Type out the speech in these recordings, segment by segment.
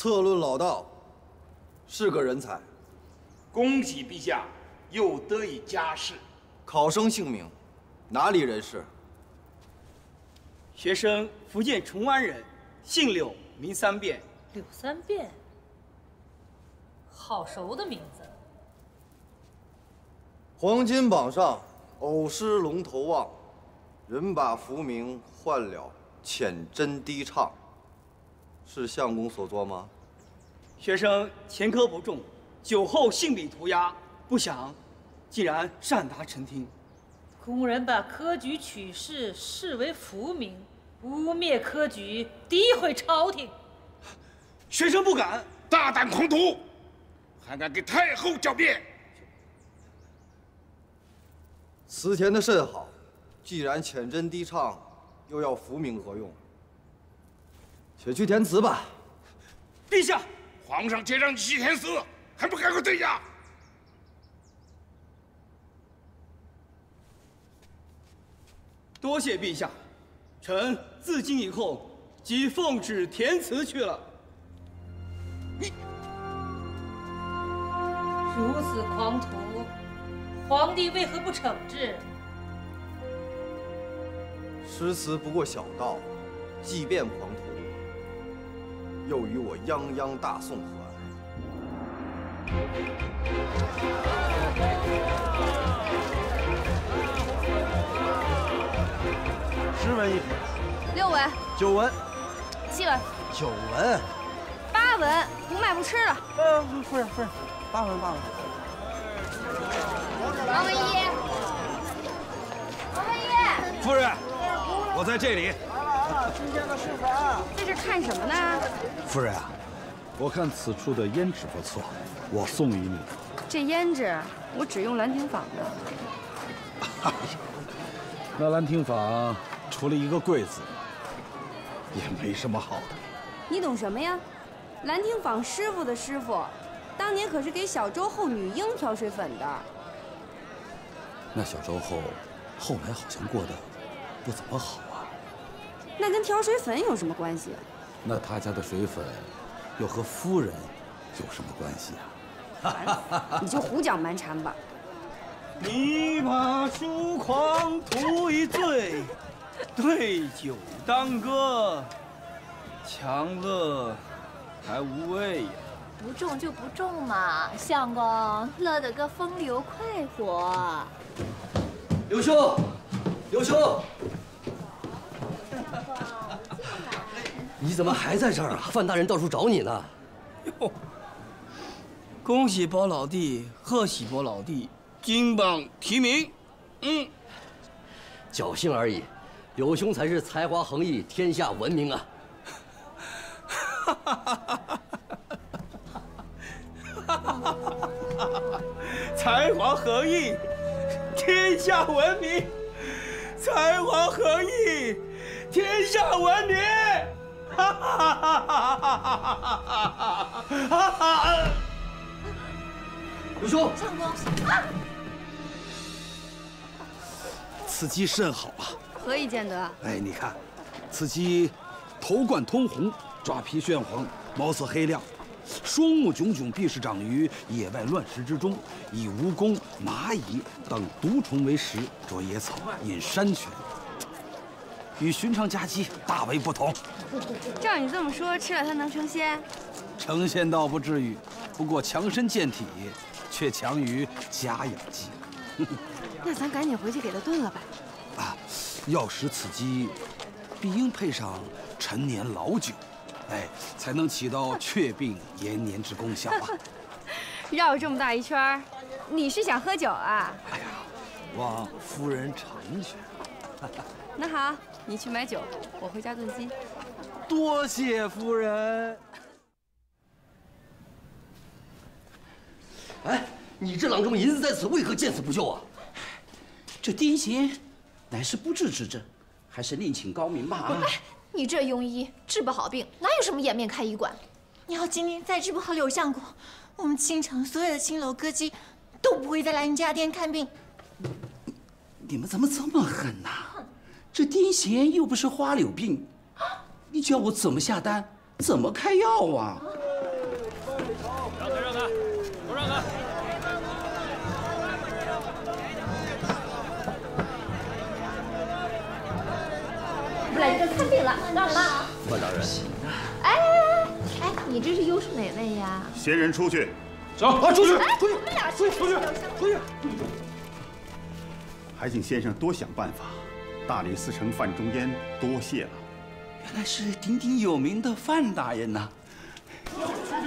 策论老道，是个人才。 恭喜陛下，又得以佳事。 考生姓名，哪里人士？ 学生福建崇安人，姓柳，名三变。 柳三变，好熟的名字。 黄金榜上偶失龙头望，人把浮名换了浅斟低唱。是相公所作吗？ 学生前科不重，酒后性笔涂鸦，不想竟然擅达成听。 工人把科举取士视为浮名，污蔑科举，诋毁朝廷。 学生不敢。 大胆狂徒，还敢给太后狡辩！ 词填得甚好，既然浅斟低唱，又要浮名何用？且去填词吧。 陛下， 皇上皆让你去填词，还不赶快退下！ 多谢陛下，臣自今以后即奉旨填词去了。 如此狂徒，皇帝为何不惩治？ 诗词不过小道，即便狂徒，又与我泱泱大宋何安？ 10文一篇 6文、 ，9文、 7文、 9文。 8文，不卖不吃了。 夫人，8文。 王文一， 夫人，我在这里。 在这看什么呢？ 夫人啊，我看此处的胭脂不错，我送与你。 这胭脂我只用兰亭坊的。 哎呀，那兰亭坊除了一个柜子，也没什么好的。 你懂什么呀？兰亭坊师傅的师傅，当年可是给小周后女婴调水粉的。 那小周后来好像过得不怎么好啊。 那跟调水粉有什么关系？ 那他家的水粉又和夫人有什么关系啊？ 你就胡搅蛮缠吧。 你把疏狂徒一醉，对酒当歌，强乐还无味呀。 不中就不中嘛，相公乐得个风流快活。 刘兄，你怎么还在这儿啊？范大人到处找你呢。 哟，恭喜包老弟，贺喜包老弟，金榜题名。 侥幸而已。刘兄才是才华横溢，天下闻名啊！ 才华横溢，天下闻名；才华横溢，天下闻名。 刘兄， 相公， 此鸡甚好啊！ 何以见得？ 哎，你看，此鸡头冠通红，爪皮炫黄，毛色黑亮，双目炯炯，必是长于野外乱石之中，以蜈蚣、蚂蚁等毒虫为食，捉野草，饮山泉，与寻常家鸡大为不同。 照你这么说，吃了它能成仙？ 成仙倒不至于，不过强身健体，却强于家养鸡。 那咱赶紧回去给它炖了吧。 啊，要使此鸡，必应配上陈年老酒，哎，才能起到却病延年之功效啊！ 绕这么大一圈，你是想喝酒啊？ 哎呀，望夫人成全。 那好，你去买酒，我回家炖鸡。 多谢夫人。 哎，你这郎中银子在此，为何见死不救啊？ 这癫痫乃是不治之症，还是另请高明吧。 你这庸医治不好病，哪有什么颜面开医馆？你要今天再治不好柳相公，我们京城所有的青楼歌姬都不会再来你家店看病。 你们怎么这么狠呐？这癫痫又不是花柳病，你叫我怎么下单，怎么开药啊？ 看病了，让什么？ 范大人， 哎，你这是又是哪位呀？ 闲人出去。 走，啊，出去，出去， 我们俩出去，出去，出去。 还请先生多想办法。大理寺丞范仲淹多谢了。 原来是鼎鼎有名的范大人呐！ 我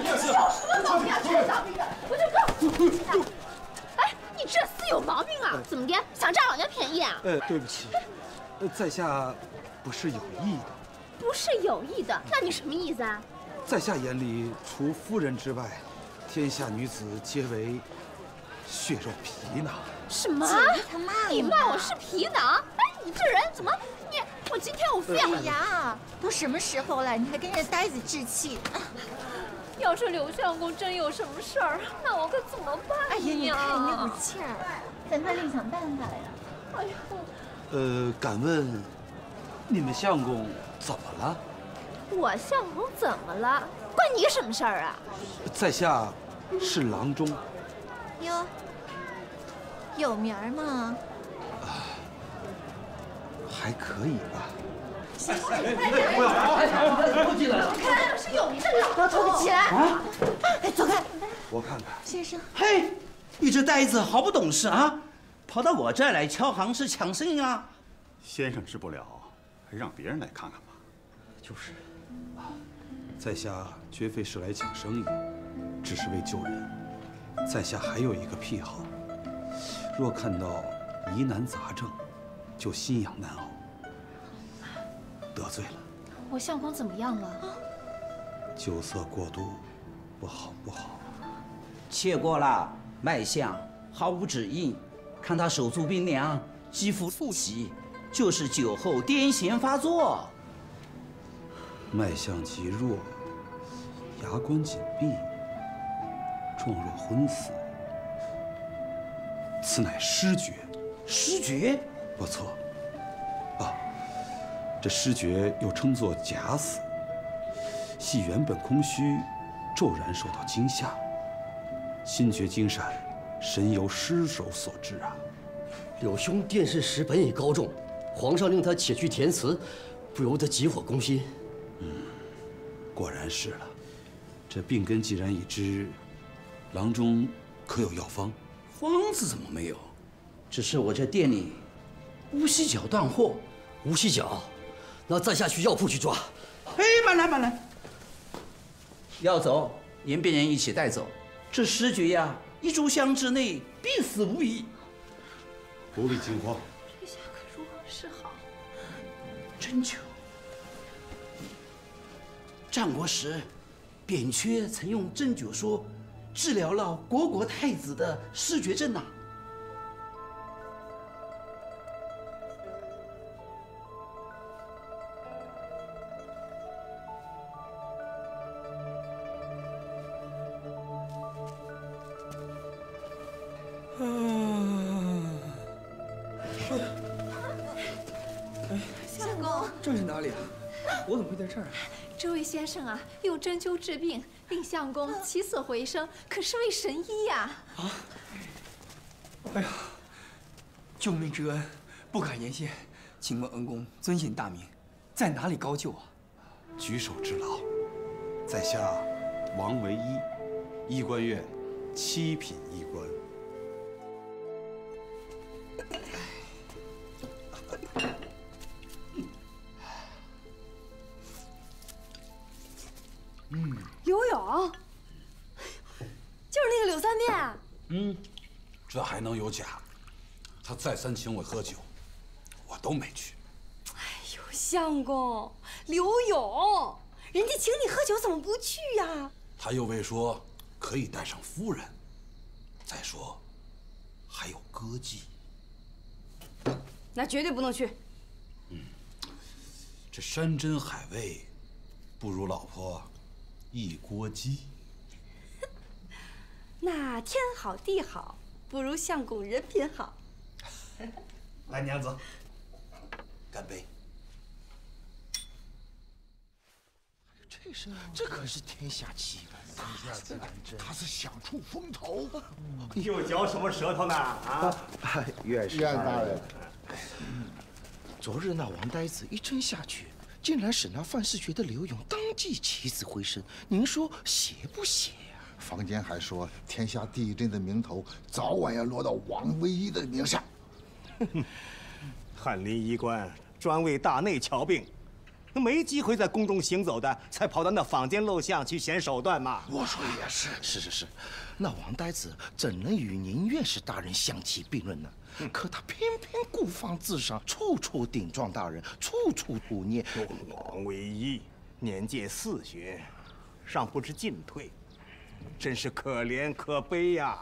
就告诉你，哎，你这厮有毛病啊！怎么的，想占老娘便宜啊？ 对不起，在下不是有意的。 不是有意的，那你什么意思啊？ 在下眼里，除夫人之外，天下女子皆为血肉皮囊。 什么？你骂我是皮囊？哎，你这人怎么……我今天我非要…… 哎呀，都什么时候了，你还跟人呆子置气？ 要是柳相公真有什么事儿，那我可怎么办呀？ 哎呀，你看你那股气儿，咱快另想办法呀！ 哎呦，敢问，你们相公怎么了？ 我相公怎么了？关你什么事儿啊？ 在下是郎中。 哟，有名儿吗？ 还可以吧。 不要，都进来了。 看，是有名的老头。起来！ 啊！ 哎，走开！ 我看看。 先生。 嘿，你这呆子好不懂事啊！跑到我这儿来敲行市抢生意啊！ 先生治不了，还让别人来看看吧。 就是，在下绝非是来抢生意，只是为救人。在下还有一个癖好，若看到疑难杂症，就心痒难熬。得罪了。 我相公怎么样了？ 酒色过度，不好。 切过了，脉象毫无指印，看他手足冰凉，肌肤素喜，就是酒后癫痫发作。 脉象极弱，牙关紧闭，状若昏死。此乃失厥。 失厥？ 不错。这失厥又称作假死，系原本空虚，骤然受到惊吓，心厥精闪，神由失手所致啊。 柳兄殿试时本已高中，皇上令他且去填词，不由得急火攻心。 果然是了。这病根既然已知，郎中可有药方？ 方子怎么没有？只是我这店里乌犀角断货。 乌犀角？那在下去药铺去抓。 哎，慢来！要走，连病人一起带走。这失厥呀，1炷香之内必死无疑。 不必惊慌。 这下可如何是好？ 针灸。战国时，扁鹊曾用针灸说治疗了虢国太子的失厥症呐。 相公， 这是哪里啊？我怎么会在这儿啊？ 这位先生啊，用针灸治病，令相公起死回生，可是位神医呀！ 啊！哎呀，救命之恩，不敢言谢。请问恩公尊姓大名，在哪里高就啊？ 举手之劳。在下王维一，医官院7品医官。 刘勇，就是那个柳三变。 这还能有假？他再三请我喝酒，我都没去。 哎呦，相公，刘勇，人家请你喝酒，怎么不去呀？ 他又未说可以带上夫人。再说，还有歌妓。 那绝对不能去。 这山珍海味，不如老婆一锅鸡。 那天好地好，不如相公人品好。 来，娘子，干杯！ 这可是天下奇闻，他是想出风头。 又嚼什么舌头呢？啊！ 院士大人，昨日那王呆子一针下去， 竟然使那范世学的刘勇当即起死回生，您说邪不邪呀？ 坊间还说，天下第一针的名头早晚要落到王唯一的名下。 翰林医官专为大内瞧病，没机会在宫中行走的，才跑到那坊间陋巷去显手段嘛。 我说也是，是，那王呆子怎能与您院士大人相提并论呢？可他偏偏孤芳自赏，处处顶撞大人，处处污蔑。 王唯一年届40旬，尚不知进退，真是可怜可悲呀！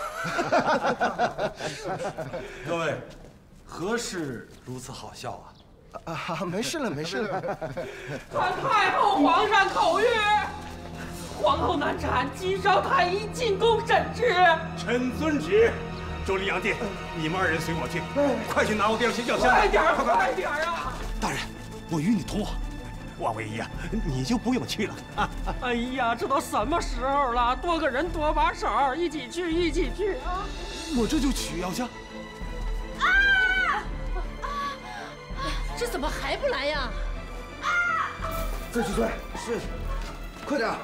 各位，何事如此好笑啊？ 没事了。 传太后皇上口谕，皇后难产，急召太医进宫审治。 臣遵旨。周丽阳殿，你们2人随我去，快去拿我掉些药箱。 快点啊！ 大人，我与你同往。 王唯一啊，你就不用去了。 哎呀，这都什么时候了？多个人多把手，一起去啊！ 我这就取药箱。 这怎么还不来呀？ 再去追，是，快点！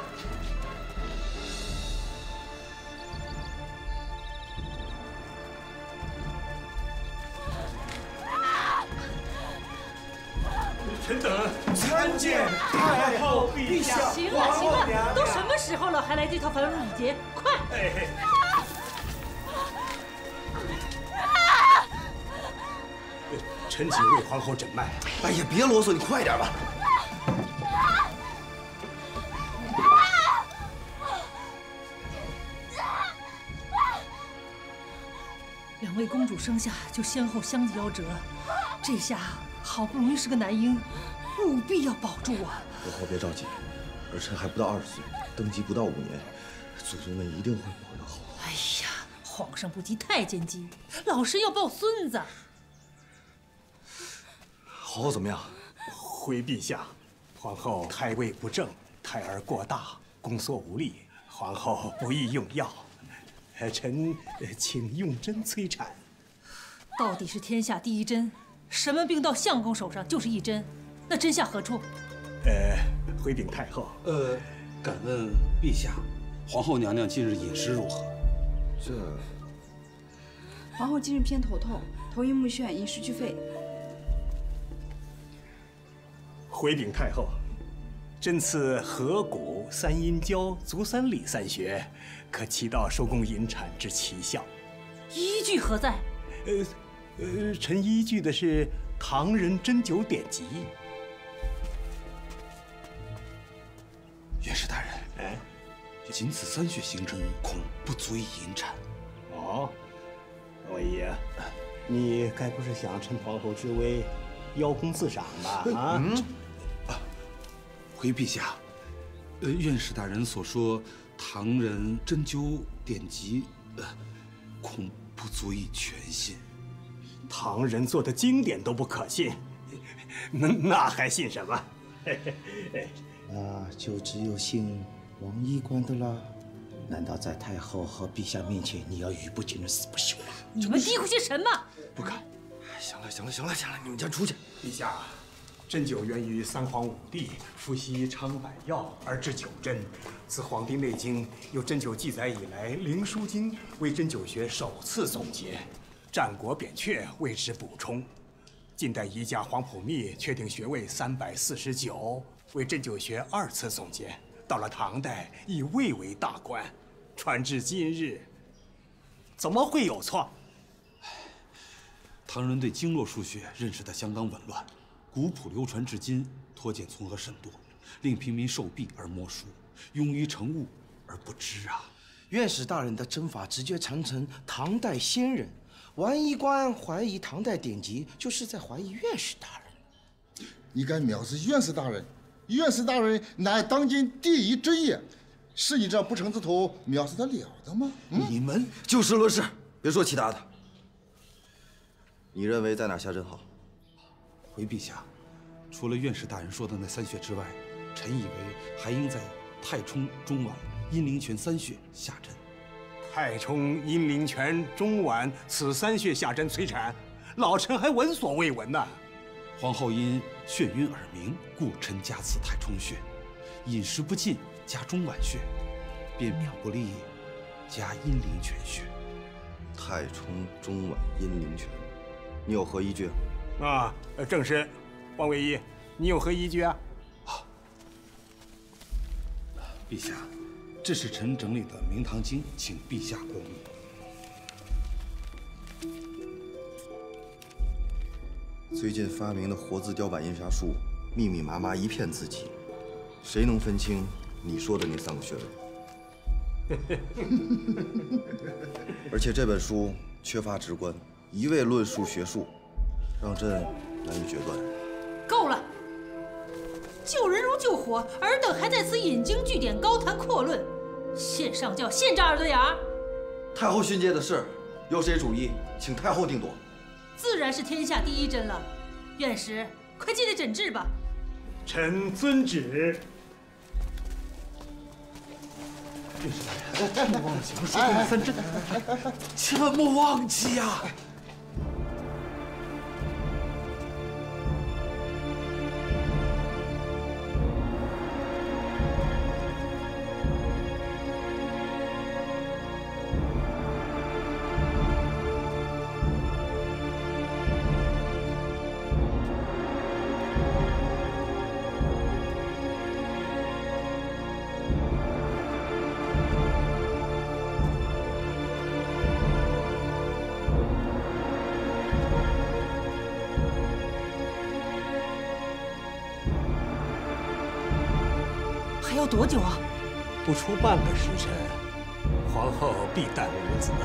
臣等参见太后陛下。 行了，都什么时候了，还来这套繁文礼节？快！ 臣请为皇后诊脉。 哎呀，别啰嗦，你快点吧。 2位公主生下就先后相继夭折，这下好不容易是个男婴，务必要保住啊！ 皇后别着急，儿臣还不到20岁，登基不到5年，祖宗们一定会保佑好。 哎呀，皇上不急太监急，老身要抱孙子。 皇后怎么样？ 回陛下，皇后胎位不正，胎儿过大，宫缩无力，皇后不宜用药。臣请用针催产。 到底是天下第一针，什么病到相公手上就是一针，那真下何处？ 回禀太后。 敢问陛下，皇后娘娘近日饮食如何？ 皇后近日偏头痛，头晕目眩，饮食俱废。 回禀太后，针刺合谷、3阴交、足三里3穴，可起到收宫引产之奇效。 依据何在？ 臣依据的是唐人针灸典籍。 院士大人，仅此3穴行针，恐不足以引产。 哦，唯一，你该不是想趁皇后之危，邀功自赏吧？ 回陛下，院士大人所说唐人针灸典籍，恐不足以全信。 唐人做的经典都不可信，那还信什么？ 那就只有信王医官的啦。难道在太后和陛下面前，你要语不惊人死不休吗？ 你们嘀咕些什么？ 不敢。 行了，你们先出去。 陛下，针灸源于3皇5帝服西昌百药而制9针。自《黄帝内经》有针灸记载以来，《灵枢经》为针灸学首次总结，《战国扁鹊》为之补充。近代医家黄普密确定穴位349，为针灸学2次总结。到了唐代，以胃为大关，传至今日，怎么会有错？ 唐人对经络数学认识得相当紊乱，古谱流传至今，脱简从何甚多，令平民受弊而莫术，庸于成物而不知啊！ 院士大人的针法直接传承唐代先人，王医官怀疑唐代典籍，就是在怀疑院士大人。 你敢藐视院士大人？院士大人乃当今第一针也，是你这不成之徒藐视得了的吗？ 你们就事论事，别说其他的。你认为在哪下针好？ 回陛下，除了院士大人说的那3穴之外，臣以为还应在太冲、中脘、阴陵泉3穴下针。 太冲、阴陵泉、中脘此3穴下针催产，老臣还闻所未闻呐。 皇后因眩晕耳鸣，故臣加此太冲穴；饮食不进，加中脘穴；便秘不利，加阴陵泉穴。 太冲、中脘、阴陵泉，你有何依据？ 啊，正是。王卫一，你有何依据啊？ 陛下，这是臣整理的《明堂经》，请陛下过目。 最近发明的活字雕版印刷术，密密麻麻一片字迹，谁能分清你说的那3个穴位？而且这本书缺乏直观，一味论述学术，让朕难以决断。 够了！救人如救火，尔等还在此引经据典、高谈阔论，现上轿，现扎耳朵眼儿。 太后训诫的事，由谁主意，请太后定夺。 自然是天下第一针了。院使，快进来诊治吧。 臣遵旨。 院使大人，莫忘了请说过3针，千万莫忘记呀！ 还要多久啊？ 不出半个时辰，皇后必诞无子。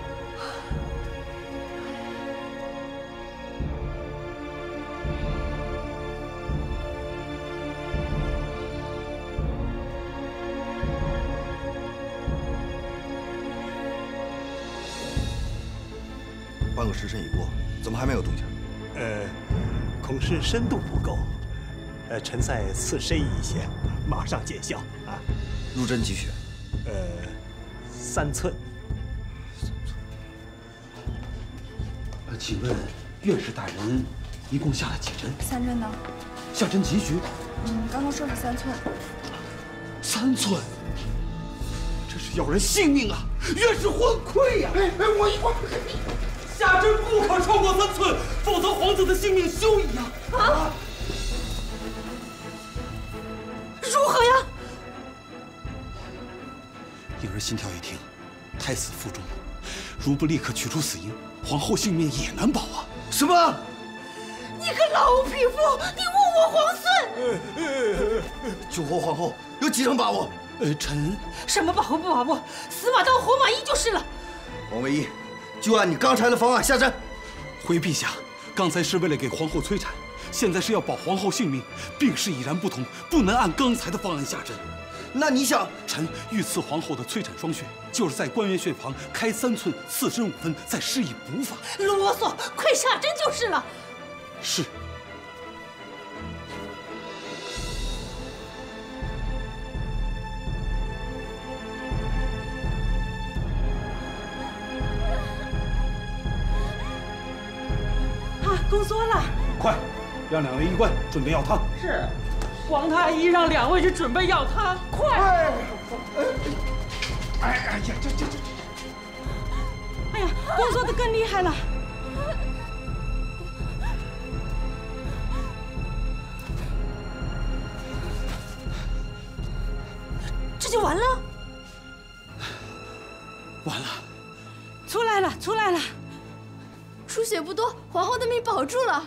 半个时辰已过，怎么还没有动静？ 恐是深度不够。臣再刺深一些，马上见效啊！ 入针几穴 ？3寸。 请问院士大人一共下了几针 ？3针呢？ 下针几许？ 刚刚说是3寸。 3寸，这是要人性命啊！院士昏聩呀！ 我下针不可超过3寸，否则皇子的性命休矣啊！ 啊！如何呀？ 婴儿心跳一停，胎死腹中，如不立刻取出死因，皇后性命也难保啊！ 什么？ 你个老匹夫，你误我皇孙！ 救活皇后有几成把握？ 臣什么把握不把握？死马当活马医就是了。 王唯一，就按你刚才的方案下针。 回陛下，刚才是为了给皇后催产。现在是要保皇后性命，病势已然不同，不能按刚才的方案下针。 那你想， 臣欲刺皇后的催产双穴，就是在关元穴旁开3寸，刺针5分，再施以补法。 啰嗦，快下针就是了。 是。 宫缩了， 快！让2位医官准备药汤。 是，皇太医让2位去准备药汤，快！ 哎呀，这！ 哎呀，宫缩的更厉害了。这就完了？ 完了！ 出来了，出来了！ 出血不多，皇后的命保住了。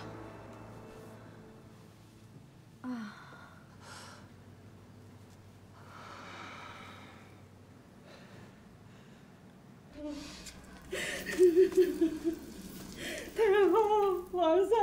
太后，皇上，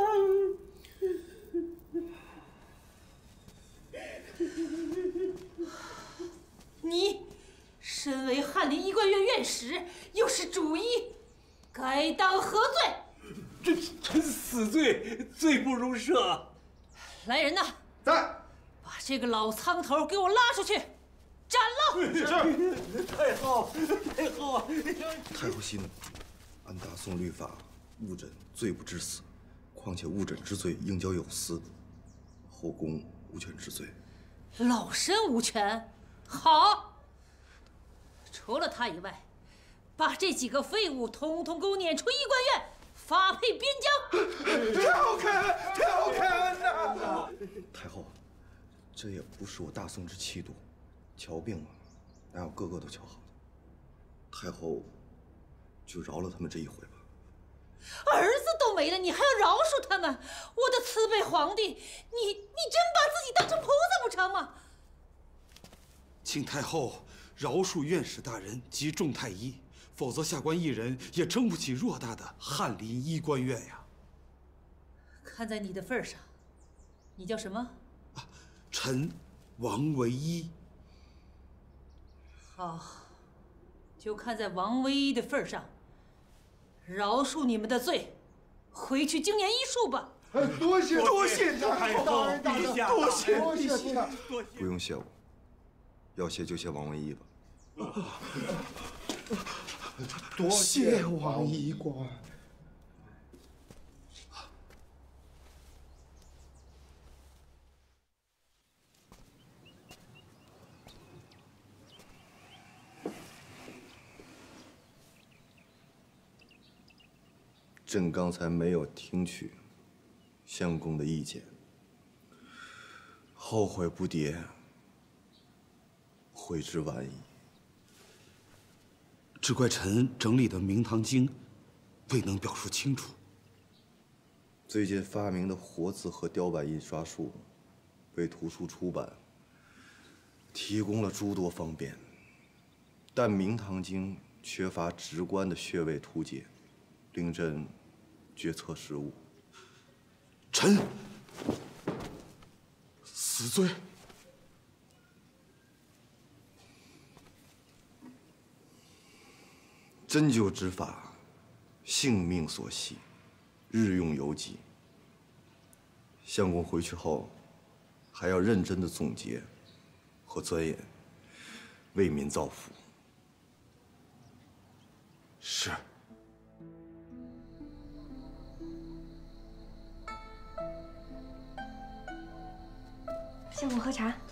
你身为翰林医官院院使，又是主医，该当何罪？ 臣死罪，罪不容赦。 来人呐！ 在。 把这个老苍头给我拉出去，斩了！ 是。 太后，太后， 太后息怒，按大宋律法，误诊罪不至死， 况且误诊之罪应交有司，后宫无权治罪。 老身无权。好，除了他以外，把这几个废物统统给我撵出医官院，发配边疆。 调侃，调侃呐！ 太后，这也不是我大宋之气度。瞧病了，哪有个个都瞧好的？太后，就饶了他们这一回吧。 儿子都没了，你还要饶恕他们？我的慈悲皇帝，你真把自己当成菩萨不成吗？ 请太后饶恕院使大人及众太医，否则下官一人也撑不起偌大的翰林医官院呀。 看在你的份上，你叫什么？ 臣王唯一。 好，就看在王唯一的份上，饶恕你们的罪，回去精研医术吧。 多谢太后陛下， 多谢陛下。 不用谢我，要谢就谢王唯一吧。 多谢王医官。 朕刚才没有听取相公的意见，后悔不迭，悔之晚矣。 只怪臣整理的《明堂经》未能表述清楚。 最近发明的活字和雕版印刷术，为图书出版提供了诸多方便，但《明堂经》缺乏直观的穴位图解，令朕决策失误。 臣死罪。 针灸之法，性命所系，日用犹急。相公回去后，还要认真的总结和钻研，为民造福。 是。 相公喝茶。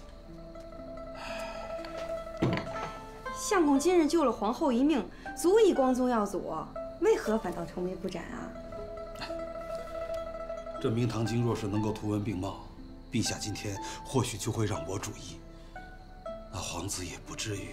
相公今日救了皇后一命，足以光宗耀祖，为何反倒愁眉不展啊？ 这《明堂经》若是能够图文并茂，陛下今天或许就会让我主意，那皇子也不至于。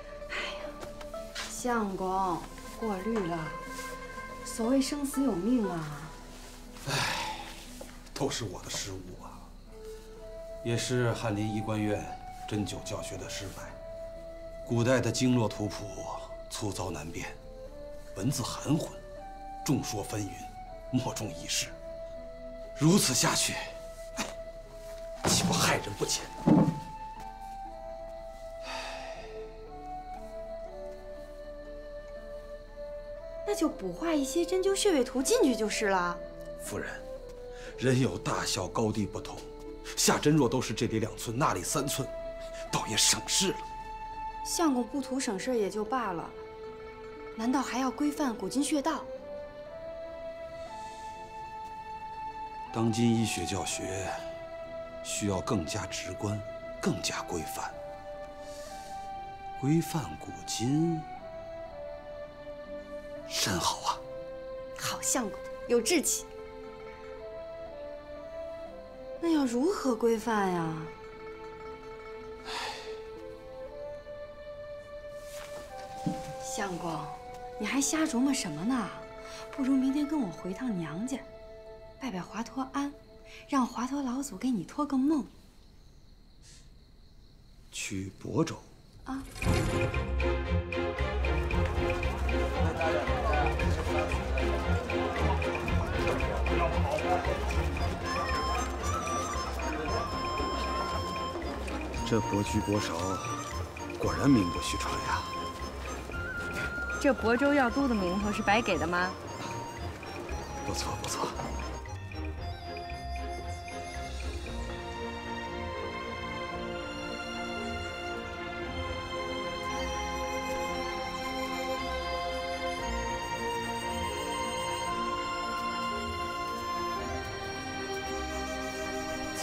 相公过虑了，所谓生死有命啊。 唉，都是我的失误啊，也是翰林医官院针灸教学的失败。古代的经络图谱粗糙难辨，文字含混，众说纷纭，莫衷一是。如此下去，岂不害人不浅？ 那就补画一些针灸穴位图进去就是了。 夫人，人有大小高低不同，下针若都是这里2寸那里3寸，倒也省事了。 相公不图省事也就罢了，难道还要规范古今穴道？ 当今医学教学需要更加直观，更加规范。规范古今，甚好啊！ 好相公，有志气。那要如何规范呀？相公，你还瞎琢磨什么呢？不如明天跟我回趟娘家，拜拜华佗庵，让华佗老祖给你托个梦。 去亳州啊。 这伯驹伯韶，果然名不虚传呀。 这亳州药都的名头是白给的吗？ 不错不错。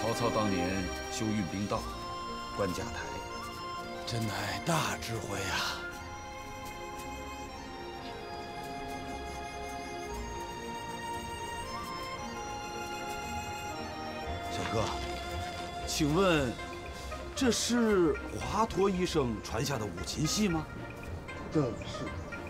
曹操当年修运兵道、观甲台， 真乃大智慧啊！ 小哥，请问这是华佗医生传下的五禽戏吗？ 正是。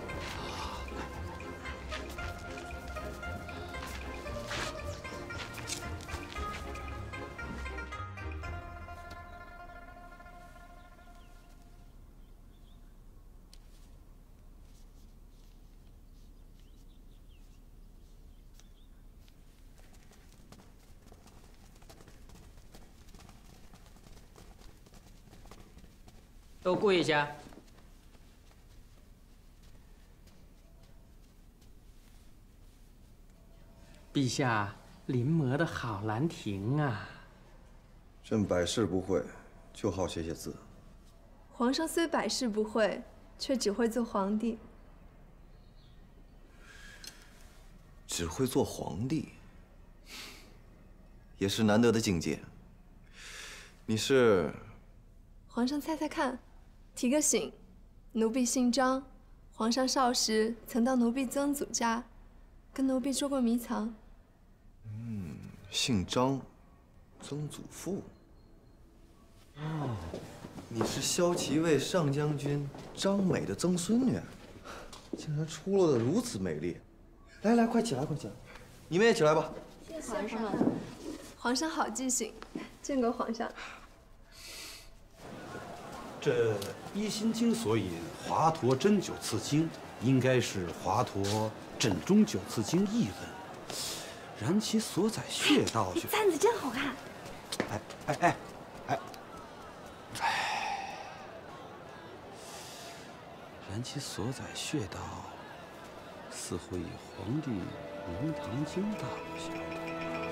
都跪下。陛下临摹的好兰亭啊！ 朕百事不会，就好写写字。 皇上虽百事不会，却只会做皇帝。 只会做皇帝，也是难得的境界。你是？ 皇上猜猜看，提个醒，奴婢姓张，皇上少时曾到奴婢曾祖家，跟奴婢捉过迷藏。 姓张，曾祖父。哦，你是骁骑卫上将军张美的曾孙女，竟然出落得如此美丽。来来，快起来，快起来！你们也起来吧。 谢谢皇上。皇上好记性，见过皇上。 这一心经所引华佗针灸刺经，应该是华佗枕中灸刺经译文。然其所载穴道， 簪子真好看。 哎！然其所载穴道，似乎与皇帝明堂经大不相同。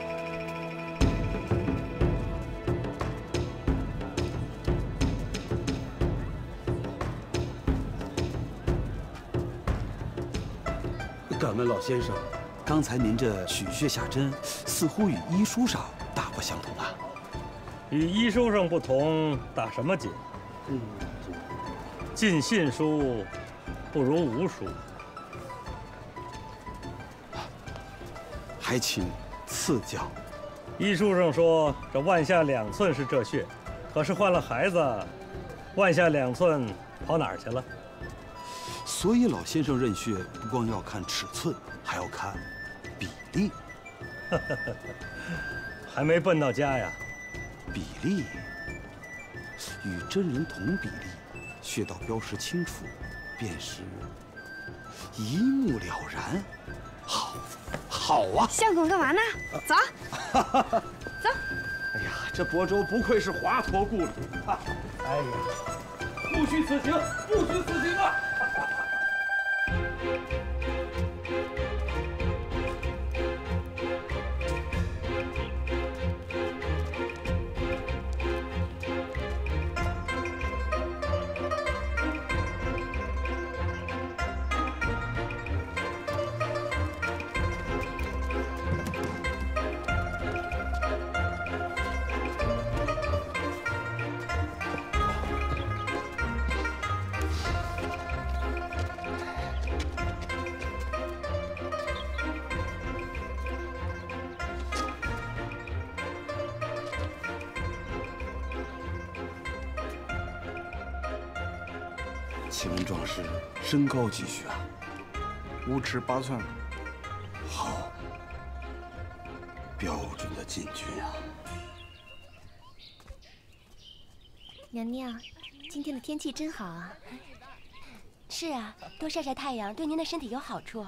敢问老先生，刚才您这取穴下针，似乎与医书上大不相同啊？ 与医书上不同，打什么紧？尽信书不如无书。 还请赐教。 医书上说这腕下2寸是这穴，可是换了孩子，腕下2寸跑哪儿去了？ 所以老先生认穴不光要看尺寸，还要看比例。 还没奔到家呀？ 比例与真人同比例，穴道标识清楚，便是一目了然。好啊！ 相公干嘛呢？走，走。 哎呀，这亳州不愧是华佗故里。哎呀， 不许此行，不许此行啊！ 请问壮士身高几许啊 ？5尺8寸。 好，标准的禁军啊！ 娘娘，今天的天气真好啊。是啊，多晒晒太阳对您的身体有好处。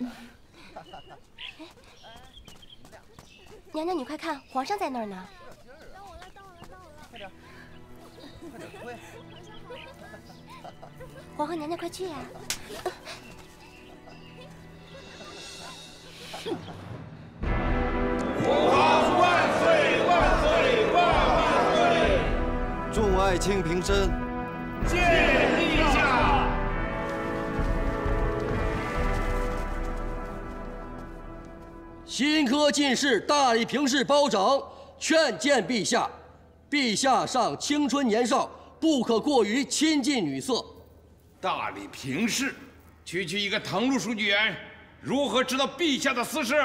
娘娘，你快看，皇上在那儿呢。皇后娘娘，快去呀！ 皇万岁万岁万岁！ 众爱卿平身。 见陛下。 新科进士大理平氏褒奖劝谏陛下，陛下尚青春年少，不可过于亲近女色。 大理平氏，区一个唐路书记员，如何知道陛下的私事？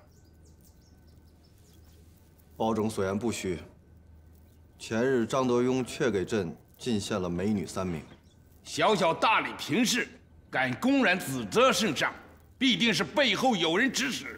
保总所言不虚。前日张德庸却给朕进献了美女3名。 小小大理平氏，敢公然指责圣上，必定是背后有人指使。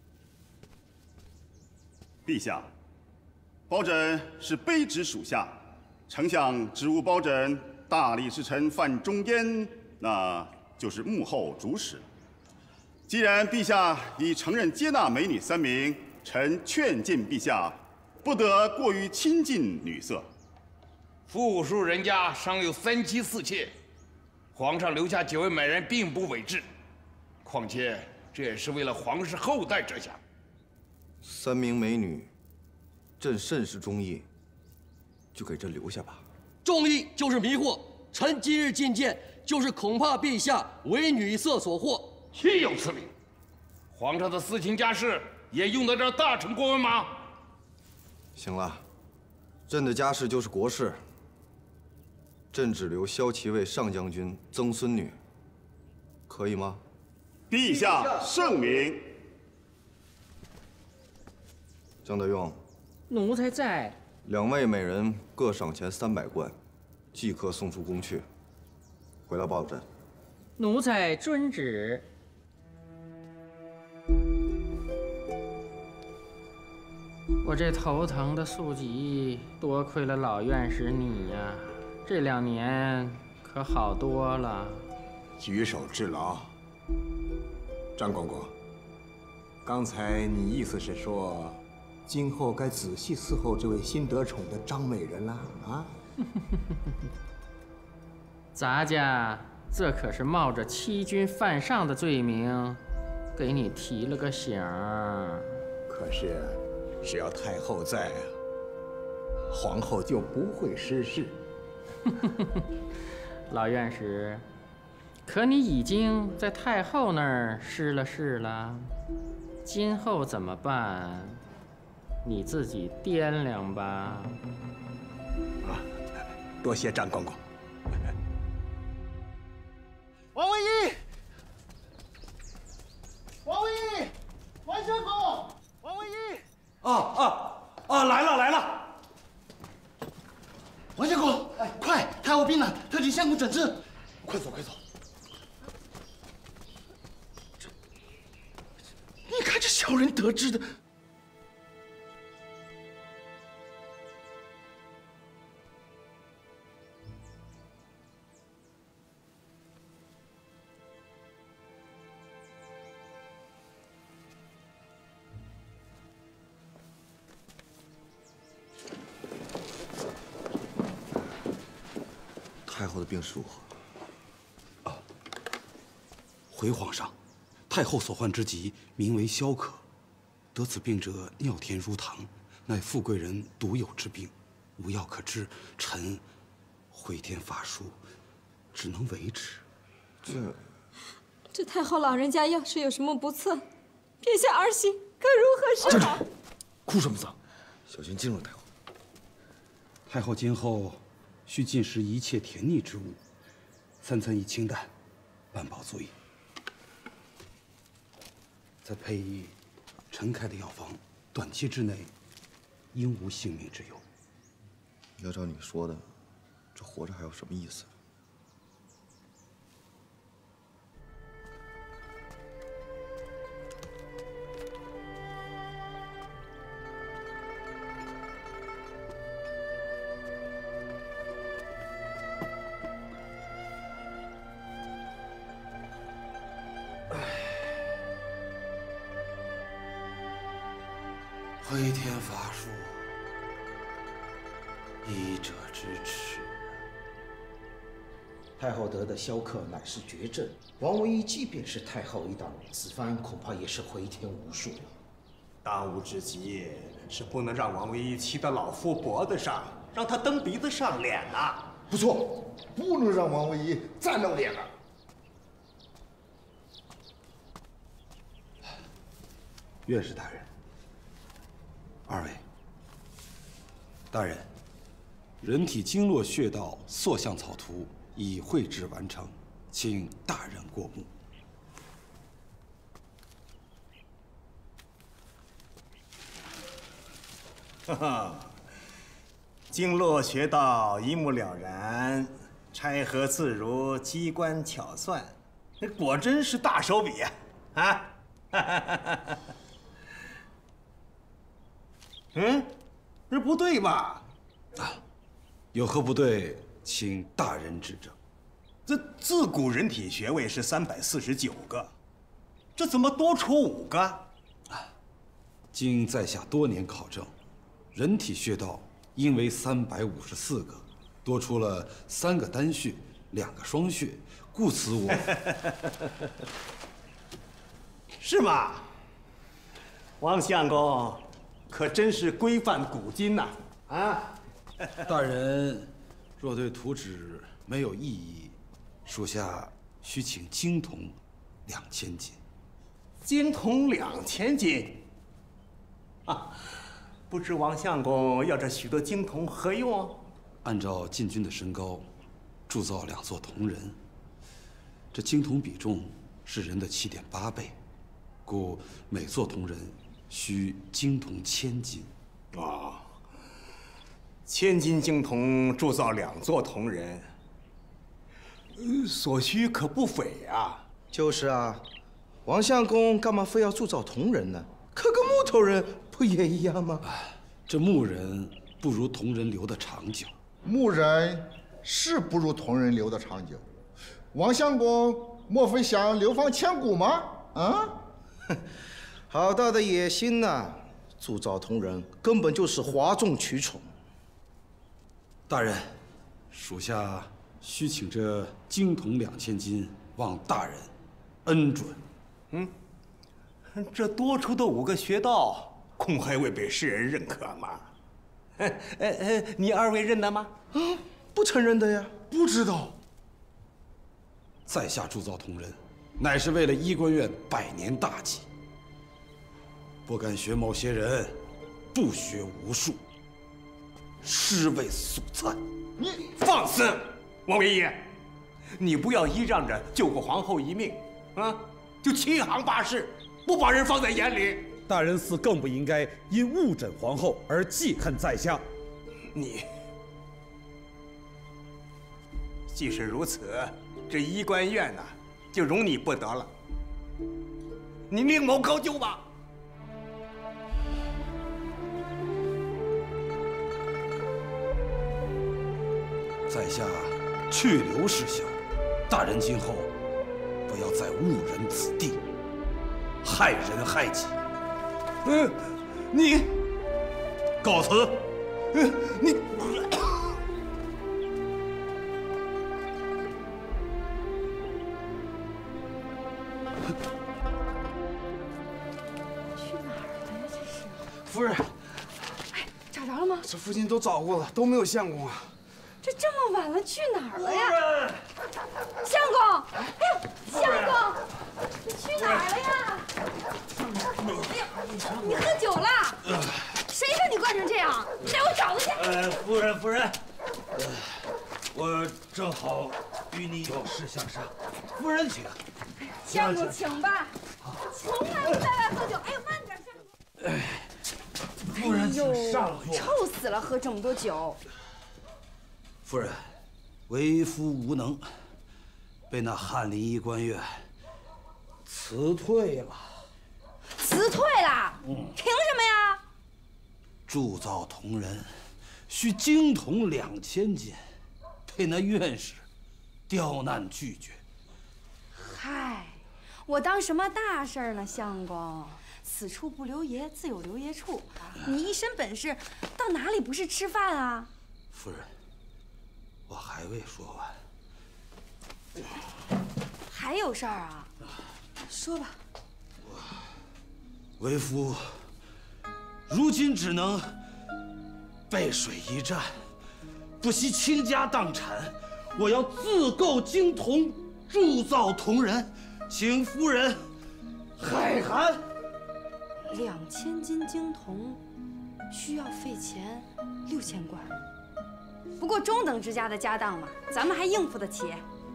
陛下，包拯是卑职属下，丞相职务包拯大理侍臣范仲淹，那就是幕后主使。既然陛下已承认接纳美女3名，臣劝谏陛下，不得过于亲近女色。 富庶人家尚有3妻4妾，皇上留下9位美人并不违制，况且这也是为了皇室后代着想。 3名美女，朕甚是中意，就给朕留下吧。 中意就是迷惑，臣今日进谏，就是恐怕陛下为女色所惑。 岂有此理！皇上的私情家事也用得着大臣过问吗？ 行了，朕的家事就是国事。朕只留骁骑卫上将军曾孙女，可以吗？ 陛下圣明。 张德庸， 奴才在。 2位美人各赏钱300贯，即刻送出宫去。回来报朕。 奴才遵旨。我这头疼的宿疾，多亏了老院士你呀，这2年可好多了。 举手之劳。张公公，刚才你意思是说？ 今后该仔细伺候这位新得宠的张美人了啊！ 咱家这可是冒着欺君犯上的罪名，给你提了个醒儿。 可是，只要太后在，皇后就不会失势。 老院士，可你已经在太后那儿失了势了，今后怎么办？ 你自己掂量吧。 啊，多谢张公公。 王唯一，王唯一，王相公，王唯一。 来了！王相公，快，太后病了，特请相公诊治。快走！你看这小人得志的。 太后的病势如何？ 回皇上，太后所患之疾名为消渴，得此病者尿甜如糖，乃富贵人独有之病，无药可治。臣回天乏术，只能为之。 这太后老人家要是有什么不测，陛下儿媳可如何是好？ 哭什么丧？ 小心惊扰太后。 太后今后需禁食一切甜腻之物，3餐宜清淡，半饱足矣。再配以臣开的药方，短期之内应无性命之忧。 要照你说的，这活着还有什么意思？ 回天乏术，医者之耻。 太后得的消渴乃是绝症，王唯一即便是太后一党，此番恐怕也是回天无术了。 当务之急是不能让王唯一骑到老夫脖子上，让他蹬鼻子上脸了。 不错，不能让王唯一再露脸了。 院士大人，2位， 大人，人体经络穴道塑像草图已绘制完成，请大人过目。 哈哈，经络穴道一目了然，拆合自如，机关巧算，果真是大手笔啊！嗯，这不对吧？ 有何不对，请大人指正。 这自古人体穴位是349个，这怎么多出5个？ 经在下多年考证，人体穴道因为354个，多出了3个单穴、2个双穴，故此我是吗？王相公可真是规范古今呐！啊， 大人若对图纸没有异议，属下需请金铜2000斤。 金铜2000斤？啊，不知王相公要这许多金铜何用？ 按照禁军的身高，铸造2座铜人，这金铜比重是人的7.8倍，故每座铜人需金铜1000斤。 啊，1000斤金铜铸造2座铜人，所需可不菲啊！ 就是啊，王相公干嘛非要铸造铜人呢？刻个木头人不也一样吗？ 这木人不如铜人留得长久。 木人是不如铜人留得长久。王相公莫非想流芳千古吗？啊？ 好大的野心呐！铸造铜人根本就是哗众取宠。 大人，属下需请这金铜2000斤，望大人恩准。 这多出的5个穴道，恐还未被世人认可吗？你2位认得吗？ 不承认的呀。 不知道。 在下铸造铜人，乃是为了医官院100年大计，不敢学某些人不学无术，尸位素餐。 你放肆！王维义，你不要依仗着救过皇后一命，啊，就欺行霸市，不把人放在眼里。 大人似更不应该因误诊皇后而记恨在下。 你既是如此，这医官院呢，就容你不得了。你另谋高就吧。 在下去留事小，大人今后不要再误人子弟，害人害己。 你告辞。 你。 去哪儿了呀？这是。 夫人， 哎，找着了吗？ 这附近都找过了，都没有相公啊。 这么晚了，去哪儿了呀？相公，哎呦，相公，你去哪儿了呀？哎呀，你喝酒了？谁让你灌成这样？带我找他去。 夫人，我正好与你有事相商。夫人请。 相公请吧，从来不在外喝酒。哎呦，慢点，相公。 夫人请上座。 臭死了，喝这么多酒。 夫人，为夫无能，被那翰林医官院辞退了。 辞退了？凭什么呀？ 铸造铜人需金铜2000斤，被那院士刁难拒绝。 嗨，我当什么大事儿呢，相公？此处不留爷，自有留爷处。你一身本事，到哪里不是吃饭啊？ 夫人，我还未说完。 还有事儿啊？说吧。 为夫如今只能背水一战，不惜倾家荡产，我要自购金铜，铸造铜人，请夫人海涵。 2000斤金铜， 需要费钱6000贯。不过中等之家的家当嘛，咱们还应付得起。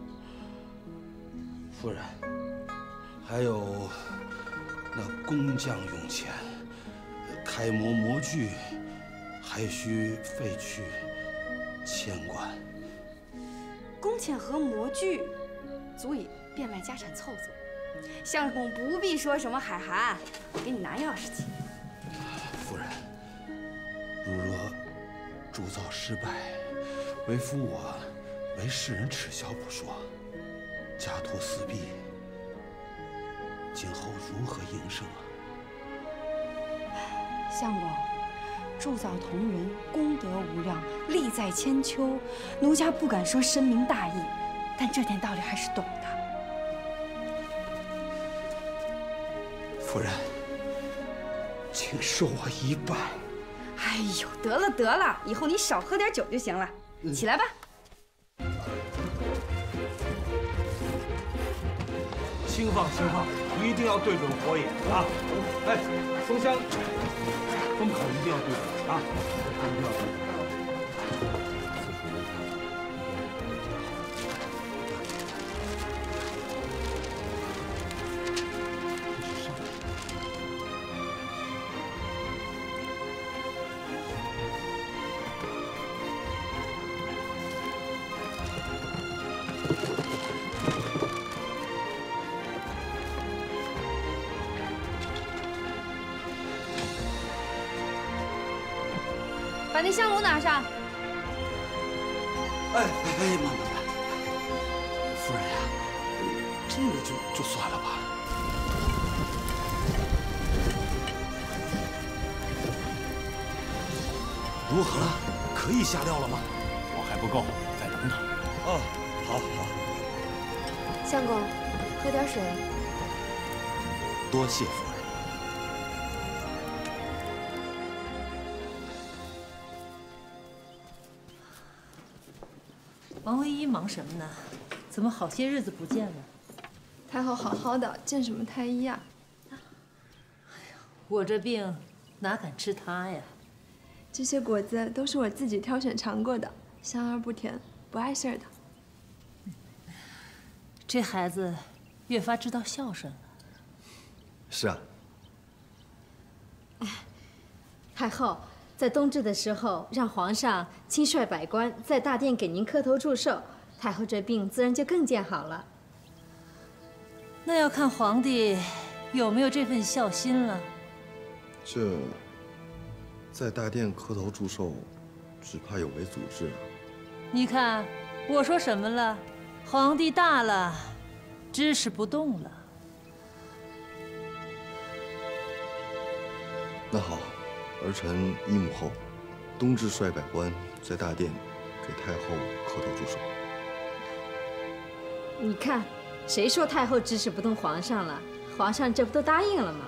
夫人，还有那工匠用钱，开模模具，还需费去1000贯。 工钱和模具足以变卖家产凑凑。相公不必说什么海涵，我给你拿钥匙去。 夫人，如若铸造失败，为夫我为世人耻笑不说，家徒四壁，今后如何营生啊？ 相公，铸造铜人功德无量，利在千秋。奴家不敢说深明大义，但这点道理还是懂的。 夫人，请受我一拜。 哎呦，得了得了，以后你少喝点酒就行了。起来吧。 轻放轻放，一定要对准火眼啊！哎，松香，风口一定要对准啊！一定要对准。 把那香炉拿上。 哎，慢，夫人呀，这个就算了吧。如何了？可以下料了吗？ 我还不够，再等等。 哦，好。 相公，喝点水。 多谢夫人。 王唯一忙什么呢？怎么好些日子不见了？ 太后好好的，见什么太医呀？ 我这病哪敢吃它呀？ 这些果子都是我自己挑选尝过的，香而不甜，不碍事儿的。 这孩子越发知道孝顺了。 是啊。 太后，在冬至的时候，让皇上亲率百官在大殿给您磕头祝寿，太后这病自然就更见好了。 那要看皇帝有没有这份孝心了。 这在大殿磕头祝寿，只怕有违祖制啊。 你看，我说什么了？皇帝大了，支持不动了。 那好，儿臣依母后，冬至率百官在大殿给太后磕头祝寿。 你看，谁说太后支持不动皇上了？皇上这不都答应了吗？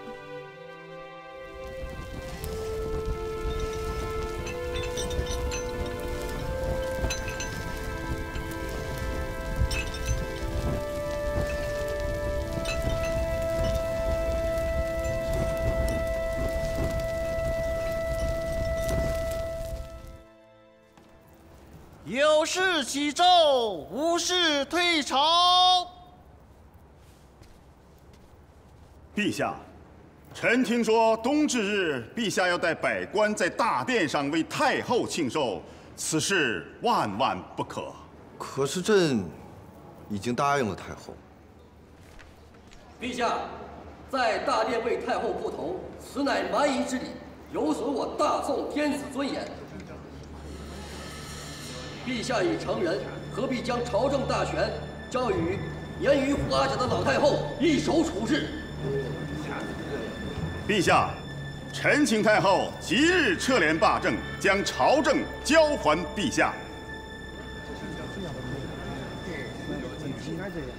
有事启奏，无事退朝。 陛下，臣听说冬至日，陛下要带百官在大殿上为太后庆寿，此事万万不可。 可是朕已经答应了太后。 陛下，在大殿为太后叩头，此乃蛮夷之礼，有损我大宋天子尊严。陛下已成人，何必将朝政大权交与年逾花甲的老太后一手处置？ 陛下，臣请太后即日撤帘罢政，将朝政交还陛下。 应该这样。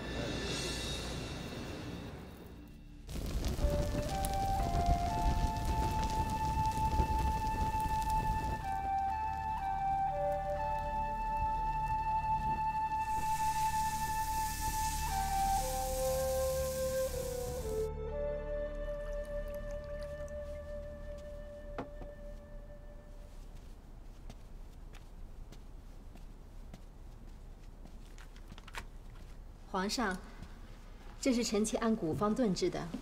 皇上，这是臣妾按古方炖制的，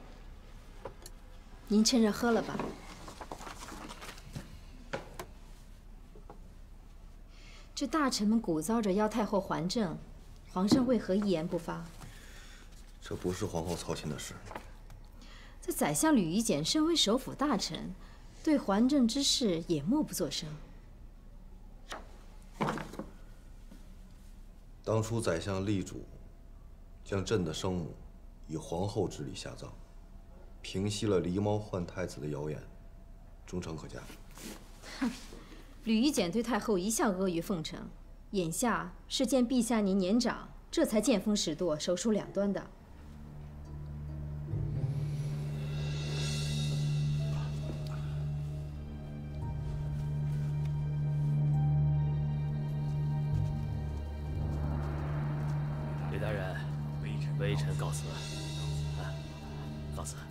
您趁热喝了吧。这大臣们鼓噪着要太后还政，皇上为何一言不发？ 这不是皇后操心的事。 这宰相吕夷简身为首辅大臣，对还政之事也默不作声。 当初宰相力主将朕的生母以皇后之礼下葬，平息了狸猫换太子的谣言，忠诚可嘉。 哼，吕夷简对太后一向阿谀奉承，眼下是见陛下您年长，这才见风使舵，手术两端的。 吕大人，微臣告辞。告辞。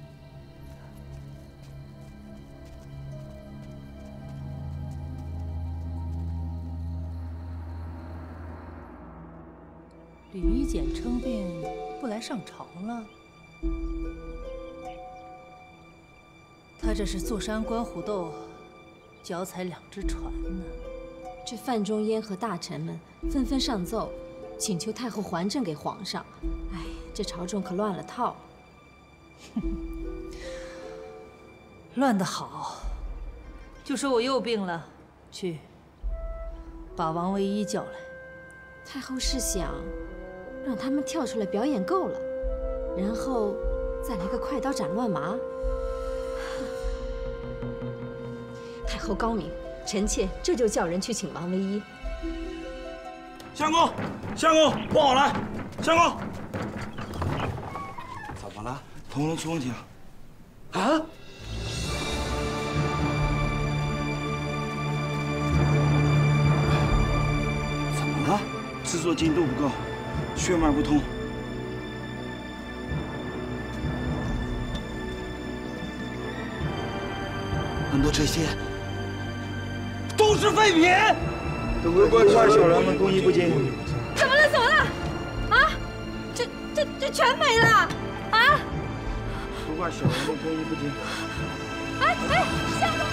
吕夷简称病不来上朝了，他这是坐山观虎斗，脚踩两只船呢。 这范仲淹和大臣们纷纷上奏，请求太后还政给皇上。哎，这朝中可乱了套。 乱得好，就说我又病了，去把王唯一叫来。 太后是想让他们跳出来表演够了，然后再来个快刀斩乱麻。太后高明，臣妾这就叫人去请王唯一。 相公，相公，不好了！相公， 怎么了？通通出问题了？ 啊？ 怎么了？制作进度不够，血脉不通。难道这些都是废品？ 都怪小人们工艺不精。 怎么了？怎么了？啊！这全没了！啊！ 都怪小人们工艺不精。 哎，相公，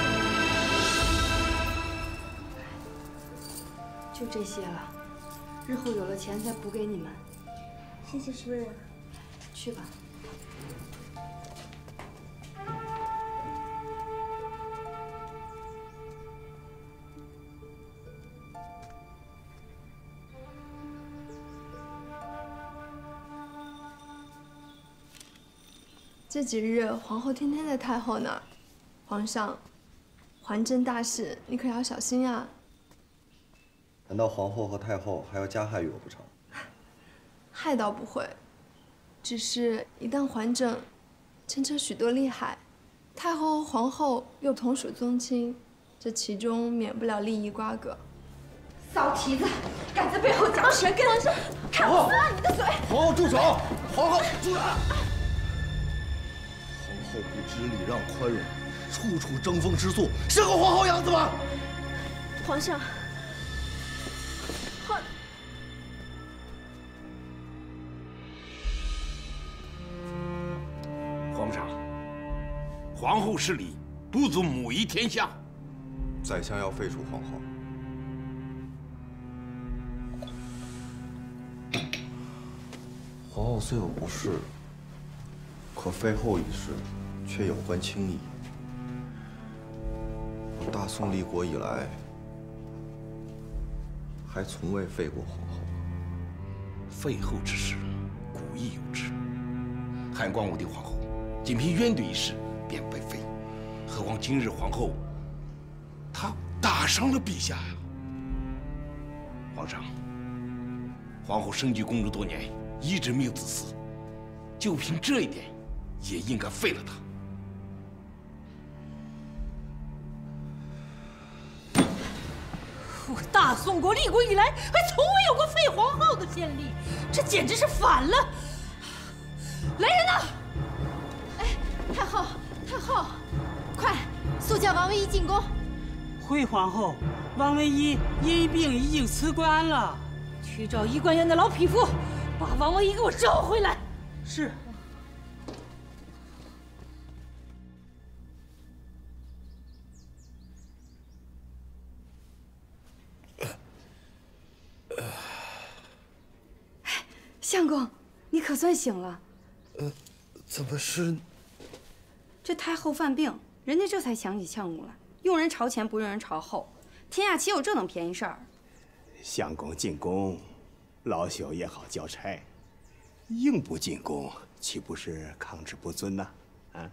就这些了，日后有了钱再补给你们。 谢谢夫人。 去吧。 这几日皇后天天在太后那儿，皇上，还政大事你可要小心啊！ 难道皇后和太后还要加害于我不成？ 害倒不会，只是一旦还政，牵扯许多利害，太后和皇后又同属宗亲，这其中免不了利益瓜葛。 骚蹄子，敢在背后讲舌根，皇上，看我撕了你的嘴！ 皇后住手！皇后住手！皇后不知礼让宽容，处处争风吃醋，是个皇后样子吗？ 皇上， 皇上，皇后失礼，不足母仪天下。 宰相要废除皇后。皇后虽有不是，可废后一事却有关轻易。我大宋立国以来，还从未废过皇后。 废后之事，古亦有之。汉光武帝皇后仅凭冤怼一事便被废，何况今日皇后，她打伤了陛下呀！皇上，皇后身居宫中多年，一直没有子嗣，就凭这一点，也应该废了她。 我大宋国立国以来，还从未有过废皇后的先例，这简直是反了！来人呐！ 哎，太后，太后，快速叫王唯一进宫。 回皇后，王唯一因病已经辞官了。 去找医官院的老匹夫， 把王文义给我召回来。 是。 相公，你可算醒了。 怎么是？ 这太后犯病，人家这才想起相公来。用人朝前，不用人朝后，天下岂有这等便宜事儿？ 相公进宫，老朽也好交差；应不进宫，岂不是抗旨不遵呐？啊！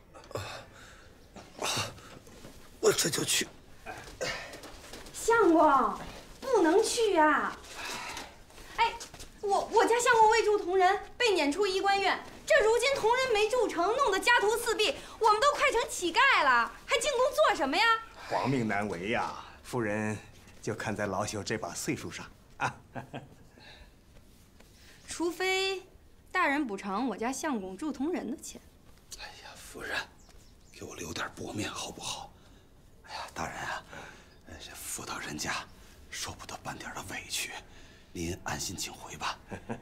我这就去。 相公，不能去呀！哎，我家相公为助同人，被撵出医官院。这如今同人没筑成，弄得家徒四壁，我们都快成乞丐了，还进宫做什么呀？ 皇命难违呀，夫人就看在老朽这把岁数上啊。 除非大人补偿我家相公助同人的钱。 哎呀，夫人，给我留点薄面好不好？哎呀，大人啊，这妇道人家受不得半点的委屈，您安心请回吧。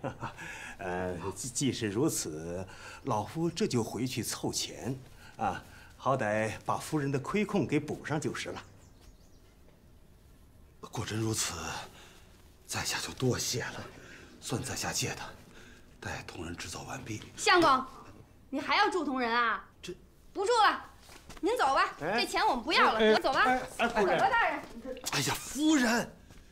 既是如此，老夫这就回去凑钱啊，好歹把夫人的亏空给补上就是了。 果真如此，在下就多谢了，算在下借的。待同人制造完毕。 相公，你还要助同人啊？ 这不助了，您走吧，这钱我们不要了，得走吧。 夫人， 走吧，大人。 哎呀，夫人。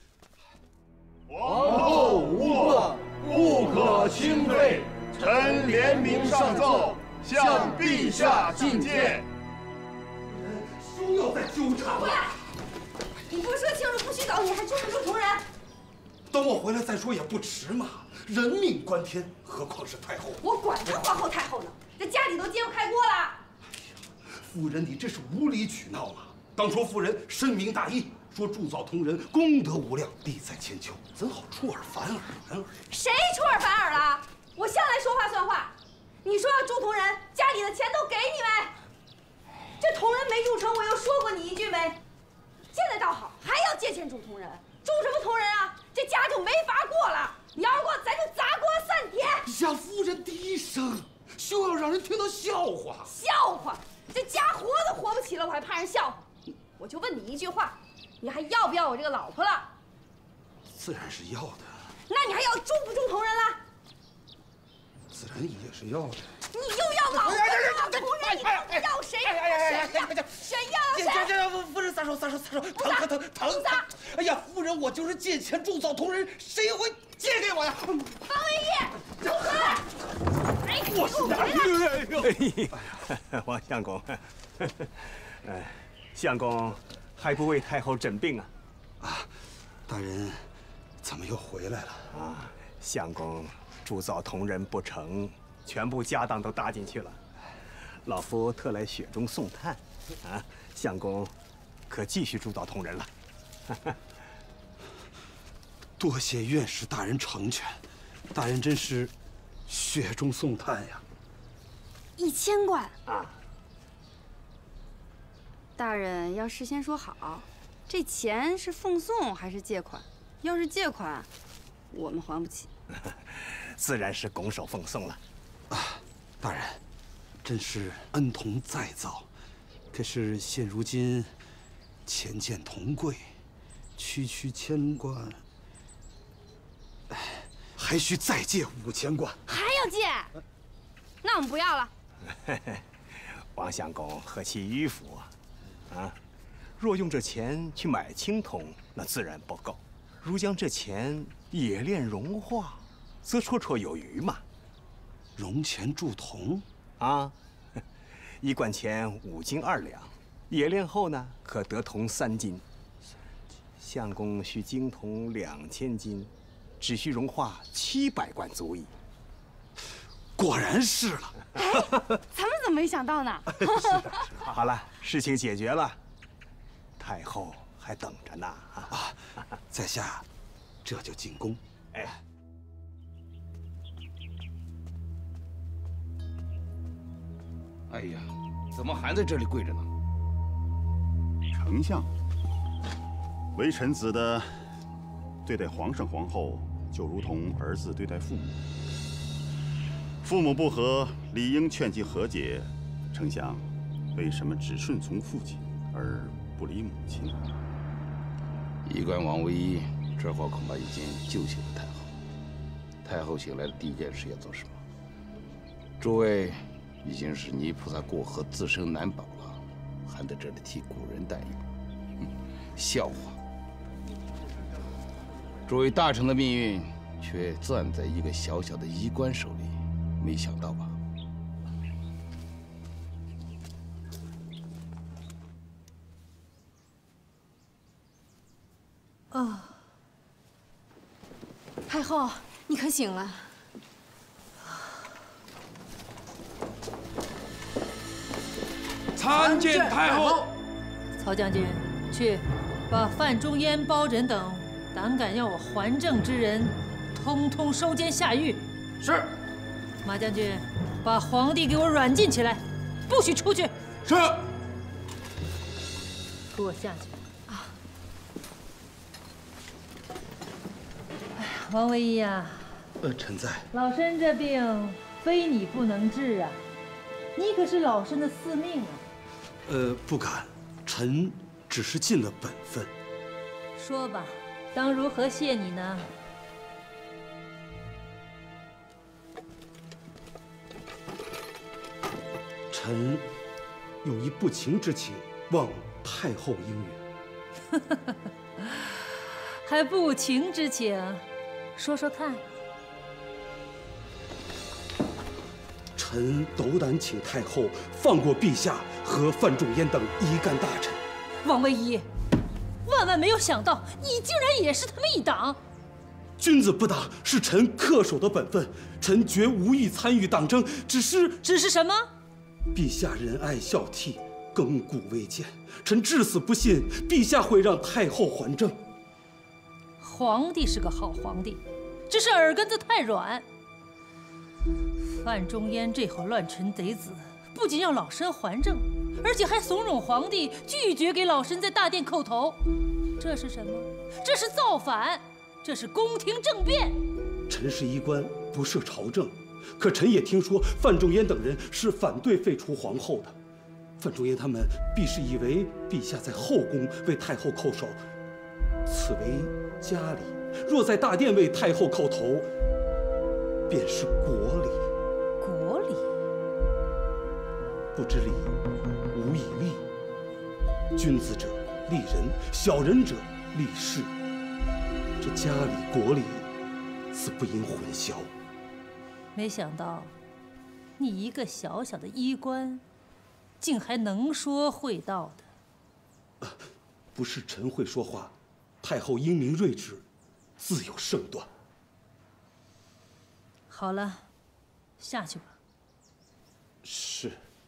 皇后无过，不可轻废。臣联名上奏，向陛下进谏。 休要再纠缠了。 你不是说清楚不许走，你还助不助同人？ 等我回来再说也不迟嘛。人命关天，何况是太后？ 我管他皇后太后呢，这家里都揭不开锅了。 夫人，你这是无理取闹了。当初夫人深明大义，说铸造同人功德无量，利在千秋，怎好出尔反尔？ 谁出尔反尔了？我向来说话算话。你说要助同人，家里的钱都给你没？这同人没铸成，我又说过你一句没？现在倒好，还要借钱助同人，助什么同人啊？这家就没法过了。你要是过，咱就砸锅散铁。 呀，夫人低声，休要让人听到笑话。 笑话？这家活都活不起了，我还怕人笑话？我就问你一句话，你还要不要我这个老婆了？ 自然是要的。 那你还要助不助同人了？ 自然也是要的。 你又要老婆要同人，你到底要谁？谁要谁？ 夫人撒手，疼！哎呀，夫人，我就是借钱铸造同人，谁会借给我呀？ 方文义，住嘴！哎， 我是哪里？王相公，相公还不为太后诊病啊？ 啊，大人怎么又回来了？ 啊，相公铸造同人不成，全部家当都搭进去了。老夫特来雪中送炭，啊，相公可继续铸造同人了。 多谢院士大人成全，大人真是雪中送炭呀 ！1000贯啊！ 大人要事先说好，这钱是奉送还是借款？要是借款，我们还不起。 自然是拱手奉送了。 啊，大人，真是恩同再造。可是现如今，钱贱同贵，区区1000贯，还需再借5000贯。 还要借？那我们不要了。 王相公何其迂腐啊！若用这钱去买青铜，那自然不够；如将这钱冶炼融化，则绰绰有余嘛。 熔钱铸铜啊，1贯钱5斤2两，冶炼后呢，可得铜3斤。相公需精铜2000斤，只需融化700贯足矣。 果然是了。 哎，咱们怎么没想到呢？ 好了，事情解决了，太后还等着呢。 啊，在下这就进宫。 哎。 哎呀，怎么还在这里跪着呢？ 丞相，为臣子的对待皇上皇后就如同儿子对待父母，父母不和，理应劝其和解。丞相，为什么只顺从父亲而不理母亲？ 医官王唯一这会儿恐怕已经救醒了太后。太后醒来的第一件事要做什么？诸位已经是泥菩萨过河，自身难保了，还在这里替古人担忧，笑话！诸位大臣的命运却攥在一个小小的医官手里，没想到吧？ 哦，太后，你可醒了？ 参见太后。 曹将军，去把范仲淹、包拯等胆敢要我还政之人，通通收监下狱。 是。 马将军，把皇帝给我软禁起来，不许出去。 是。 给我下去。 王唯一呀， 臣在。 老身这病非你不能治啊，你可是老身的司命啊。 不敢，臣只是尽了本分。 说吧，当如何谢你呢？ 臣有一不情之请，望太后应允。 还不情之请？ 说说看。 臣斗胆请太后放过陛下和范仲淹等一干大臣。 王唯一，万万没有想到，你竟然也是他们一党。 君子不打是臣恪守的本分，臣绝无意参与党争，只是什么？ 陛下仁爱孝悌，亘古未见，臣至死不信陛下会让太后还政。 皇帝是个好皇帝，只是耳根子太软。范仲淹这伙乱臣贼子，不仅要老身还政，而且还怂恿皇帝拒绝给老身在大殿叩头。这是什么？这是造反，这是宫廷政变。 臣是医官，不涉朝政，可臣也听说范仲淹等人是反对废除皇后的。范仲淹他们必是以为陛下在后宫为太后叩首，此为 家礼，若在大殿为太后叩头，便是国礼。 国礼， 不知礼，无以立。君子者立人，小人者立事。这家礼国礼，似不应混淆。 没想到，你一个小小的医官，竟还能说会道的。 不是臣会说话。 太后英明睿智，自有胜断。 好了，下去吧。 是。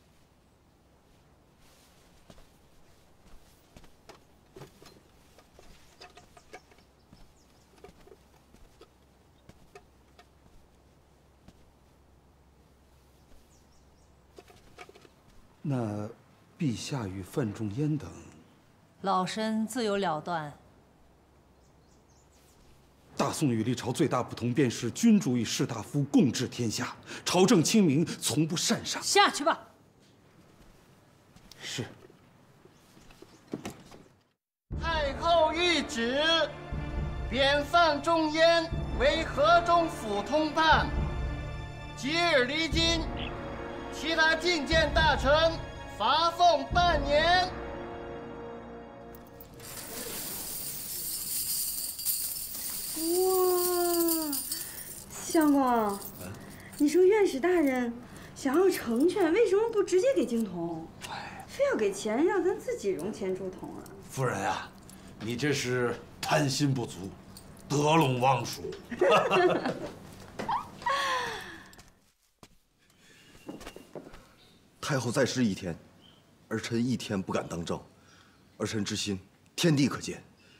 那陛下与范仲淹等， 老身自有了断。 大宋与历朝最大不同，便是君主与士大夫共治天下，朝政清明，从不擅杀。 下去吧。 是。 太后谕旨，贬范仲淹为河中府通判，即日离京，其他进谏大臣罚俸半年。 哇，相公，你说院使大人想要成全，为什么不直接给京铜？非要给钱让咱自己融钱铸铜啊？ 夫人啊，你这是贪心不足，得陇望蜀。 太后在世一天，儿臣一天不敢当政，儿臣之心，天地可见。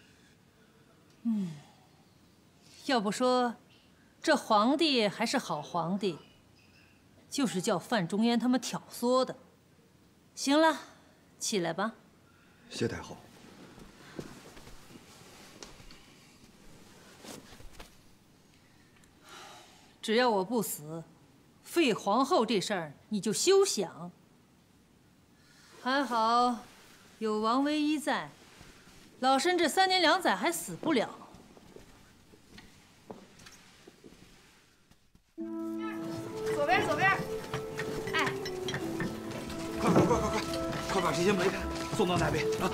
要不说，这皇帝还是好皇帝，就是叫范仲淹他们挑唆的。行了，起来吧。 谢太后。 只要我不死，废皇后这事儿你就休想。还好有王唯一在，老身这3年2载还死不了。 左边，左边。哎， 快把这些梅干送到那边啊！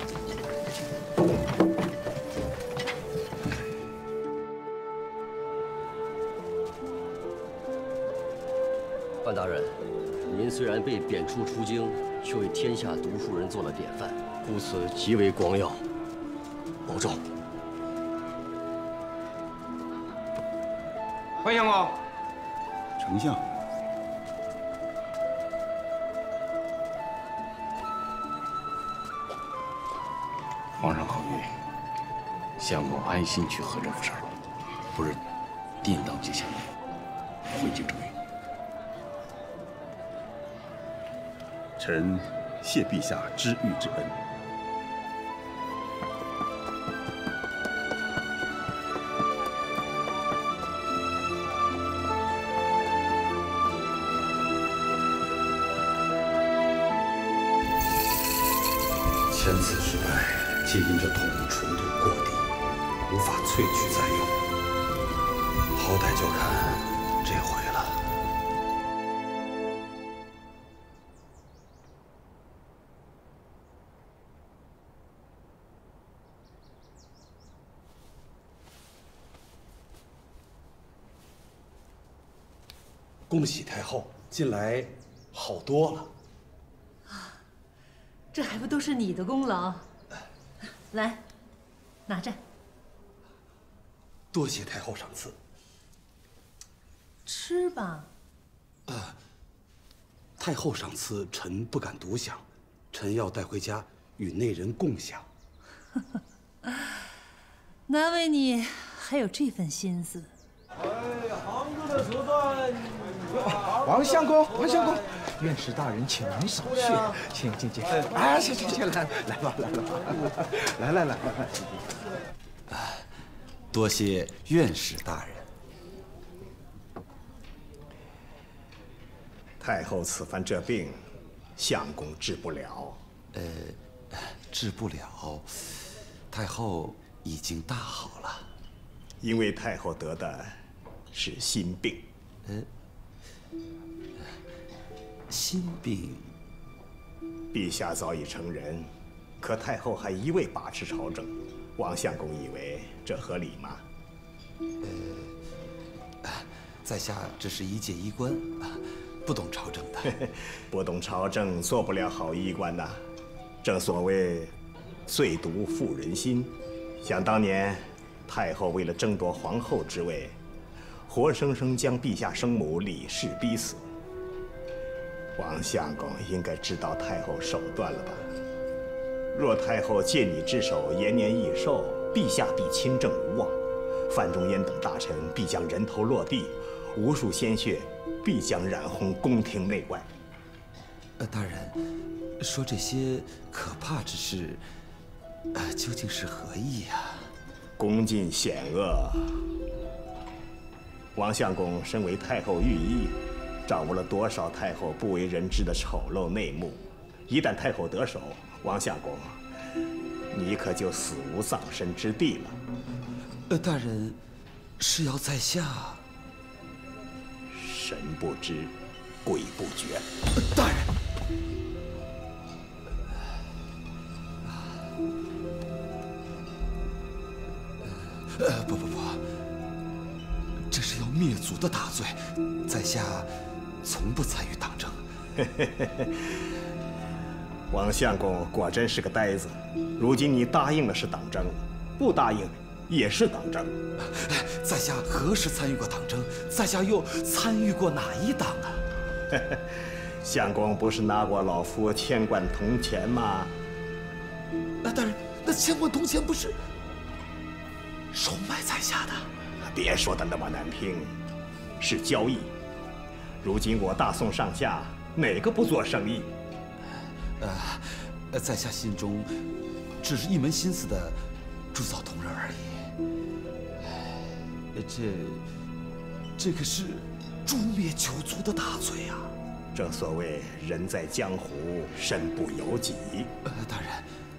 范大人，您虽然被贬黜出京，却为天下读书人做了典范，故此极为光耀。保重。 欢迎我， 丞相。 皇上考虑，相公安心去和政府事儿，不是定当接相公回京助运。 臣谢陛下知遇之恩。 前次失败，皆因这桶纯度过低，无法萃取再用。好歹就看这回了。恭喜太后，近来好多了。 这还不都是你的功劳？来，拿着。 多谢太后赏赐。 吃吧。 太后赏赐，臣不敢独享，臣要带回家与内人共享。 难为你还有这份心思。 杭州的手段。 王相公，王相公，院士大人请您少叙，请。啊，行，来吧，来。 多谢院士大人。 太后此番这病，相公治不了。 治不了。太后已经大好了。 因为太后得的是心病。 心病。 陛下早已成人，可太后还一味把持朝政，王相公以为这合理吗？ 在下只是一介衣官，不懂朝政的。 不懂朝政，做不了好衣官呐。正所谓碎毒妇人心。想当年，太后为了争夺皇后之位，活生生将陛下生母李氏逼死。王相公应该知道太后手段了吧？若太后借你之手延年益寿，陛下必亲政无望，范仲淹等大臣必将人头落地，无数鲜血必将染红宫廷内外。 大人，说这些可怕之事，究竟是何意呀？ 宫禁险恶。王相公身为太后御医，掌握了多少太后不为人知的丑陋内幕？一旦太后得手，王相公，你可就死无葬身之地了。 大人，是要在下神不知，鬼不觉。 大人，不，这是要灭族的大罪，在下从不参与党争。 王相公果真是个呆子，如今你答应了是党争，不答应也是党争。 在下何时参与过党争？在下又参与过哪一党啊？ 相公不是拿过老夫1000贯铜钱吗？ 大人，那1000贯铜钱不是收买在下的？ 别说的那么难听，是交易。如今我大宋上下哪个不做生意？ 在下心中只是一门心思的铸造铜人而已。这可是诛灭九族的大罪啊！ 正所谓人在江湖，身不由己。 大人，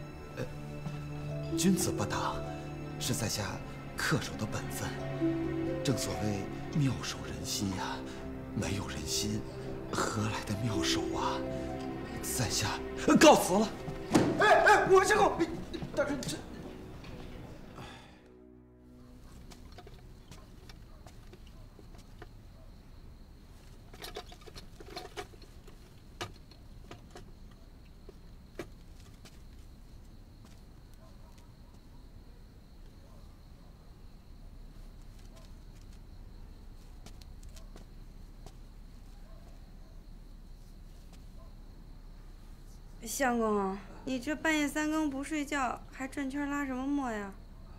君子不当，是在下恪守的本分。正所谓妙手仁心呀，没有人心，何来的妙手啊？在下告辞了。 哎，我相公，大人这。 相公，你这半夜三更不睡觉，还转圈拉什么磨呀？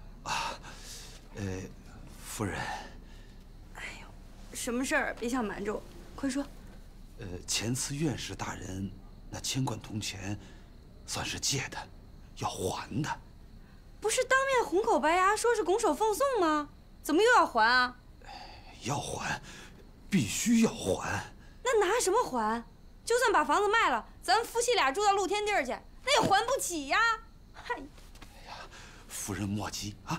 夫人。 什么事儿？别想瞒着我，快说。 前次院士大人那千贯铜钱，算是借的，要还的。 不是当面红口白牙说是拱手奉送吗？怎么又要还啊？ 要还，必须要还。 那拿什么还？就算把房子卖了，咱们夫妻俩住到露天地儿去，那也还不起呀！嗨， 夫人莫急啊。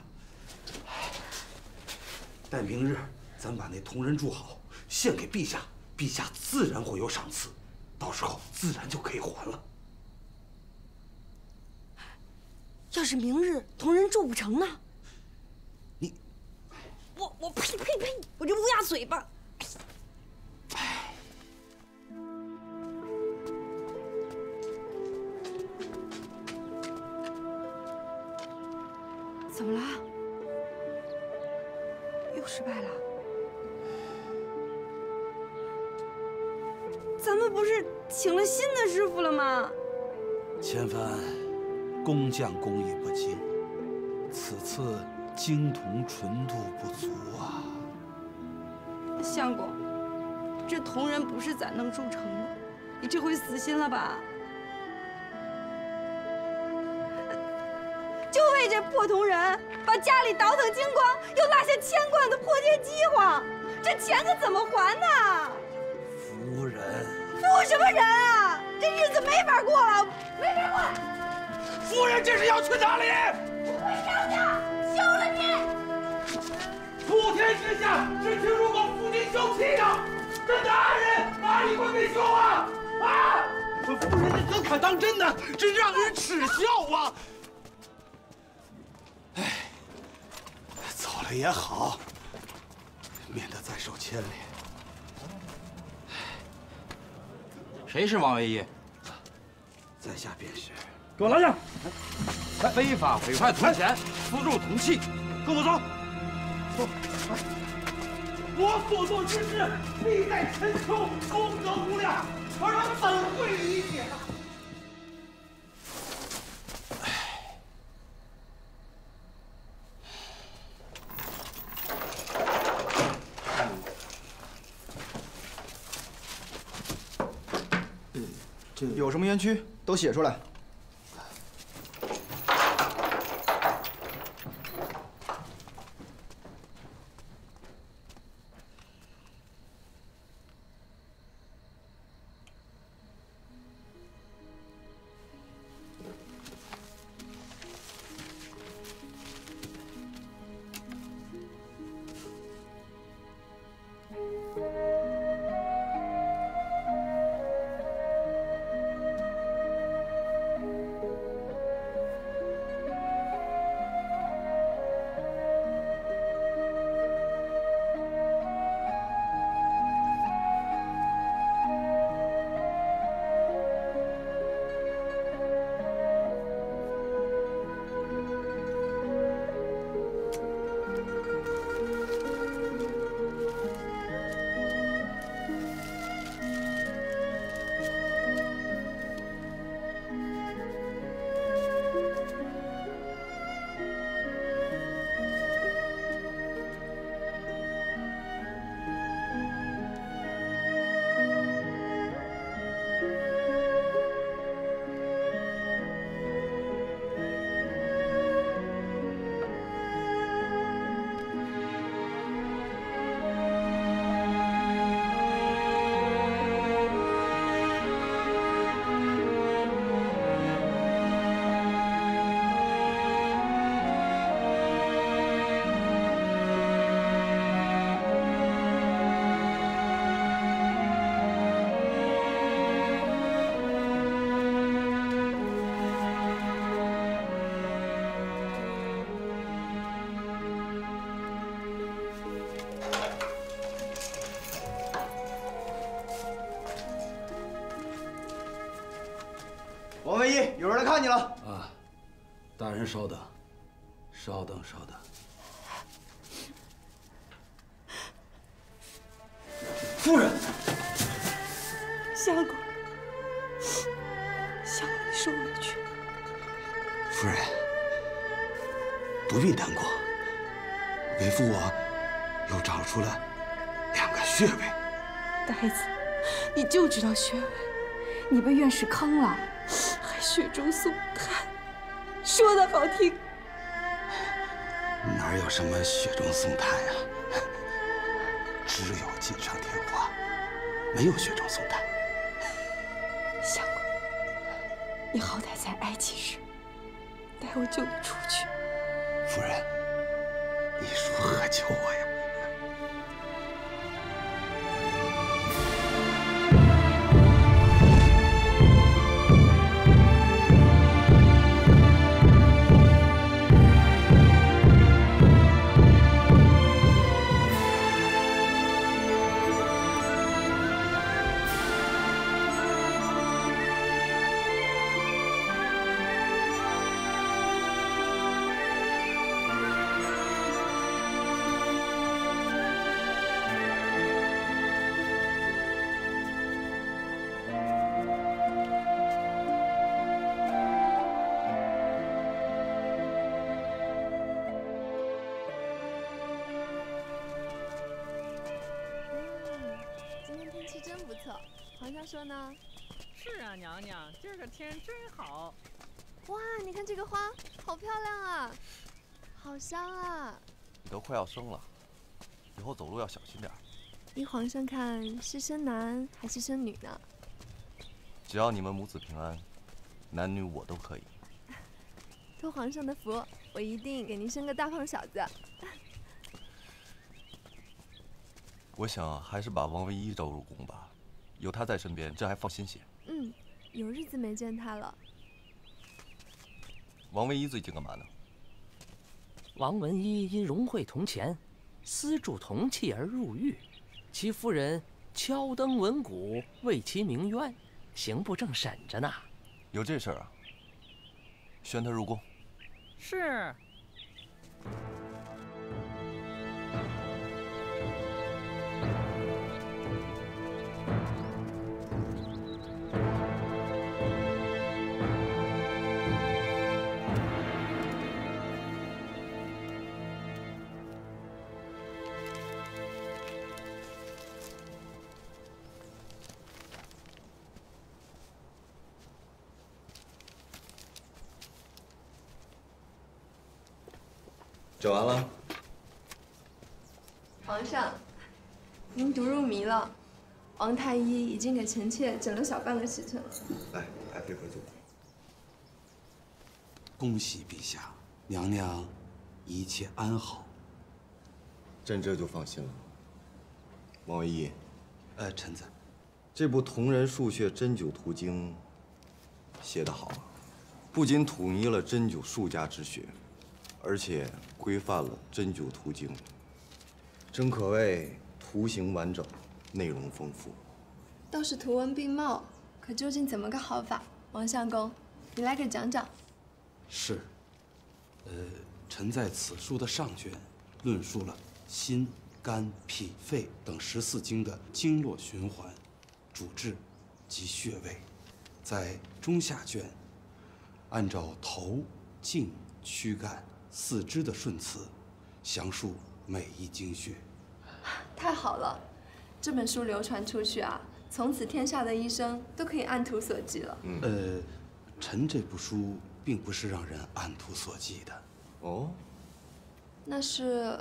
待明日咱把那铜人铸好，献给陛下，陛下自然会有赏赐，到时候自然就可以还了。 要是明日铜人铸不成呢？ 你， 我呸呸呸！我这乌鸦嘴巴！怎么了？又失败了？咱们不是请了新的师傅了吗？ 千帆，工匠工艺不精，此次精铜纯度不足啊。 相公，这铜人不是咱能铸成的，你这回死心了吧？就为这破铜人，把家里倒腾精光，又落下千贯的破铁饥荒，这钱可怎么还呢？ 夫人， 夫什么人啊？这日子没法过了，没法过。 夫人这是要去哪里？ 不会上当，休了你！ 普天之下只听说过夫君休妻的，这男人哪里会被休啊？啊！夫人你怎敢当真呢？真让人耻笑啊！ 走了也好，免得再受牵连。 谁是王唯一？ 在下便是。 给我拦下！非法毁坏铜钱，私铸铜器，跟我走。走。我所做之事，历代臣兄功德无量，而他怎会理解呢？ 有什么冤屈都写出来。 王文一，有人来看你了。 啊，大人稍等，稍等，稍等。 夫人， 相公，相公，你受委屈。 夫人，不必难过。为父我又长出了2个穴位。 呆子，你就知道穴位，你被院士坑了，还雪中送炭，说的好听。 哪有什么雪中送炭呀？只有锦上添花，没有雪中送炭。 相公，你好歹再挨几日，待我救你出去。 夫人，你如何救我呀？ 皇上说呢？ 是啊，娘娘，今儿个天真好。 哇，你看这个花，好漂亮啊，好香啊！ 你都快要生了，以后走路要小心点。 依皇上看，是生男还是生女呢？ 只要你们母子平安，男女我都可以。 托皇上的福，我一定给您生个大胖小子。 我想还是把王唯一招入宫吧。有他在身边，这还放心些。 嗯，有日子没见他了。 王唯一最近干嘛呢？ 王文一因荣惠铜钱，私铸铜器而入狱，其夫人敲灯闻鼓，为其鸣冤，刑部正审着呢。 有这事儿啊？宣他入宫。 是。 整完了。 皇上，您读入迷了。王太医已经给臣妾整了小半个时辰了。 来，爱妃喝酒。 恭喜陛下，娘娘一切安好。 朕这就放心了。王唯一， 臣子， 这部《铜人数穴针灸图经》写得好，不仅统一了针灸数家之学，而且规范了针灸图经，真可谓图形完整，内容丰富。 倒是图文并茂，可究竟怎么个好法？王相公，你来给讲讲。 是，臣在此书的上卷论述了心、肝、脾、肺等14经的经络循环、主治及穴位，在中下卷按照头、颈、躯干、四肢的顺词，详述每一经穴。 太好了，这本书流传出去啊，从此天下的医生都可以按图索骥了。 臣这部书并不是让人按图索骥的。 哦， 那是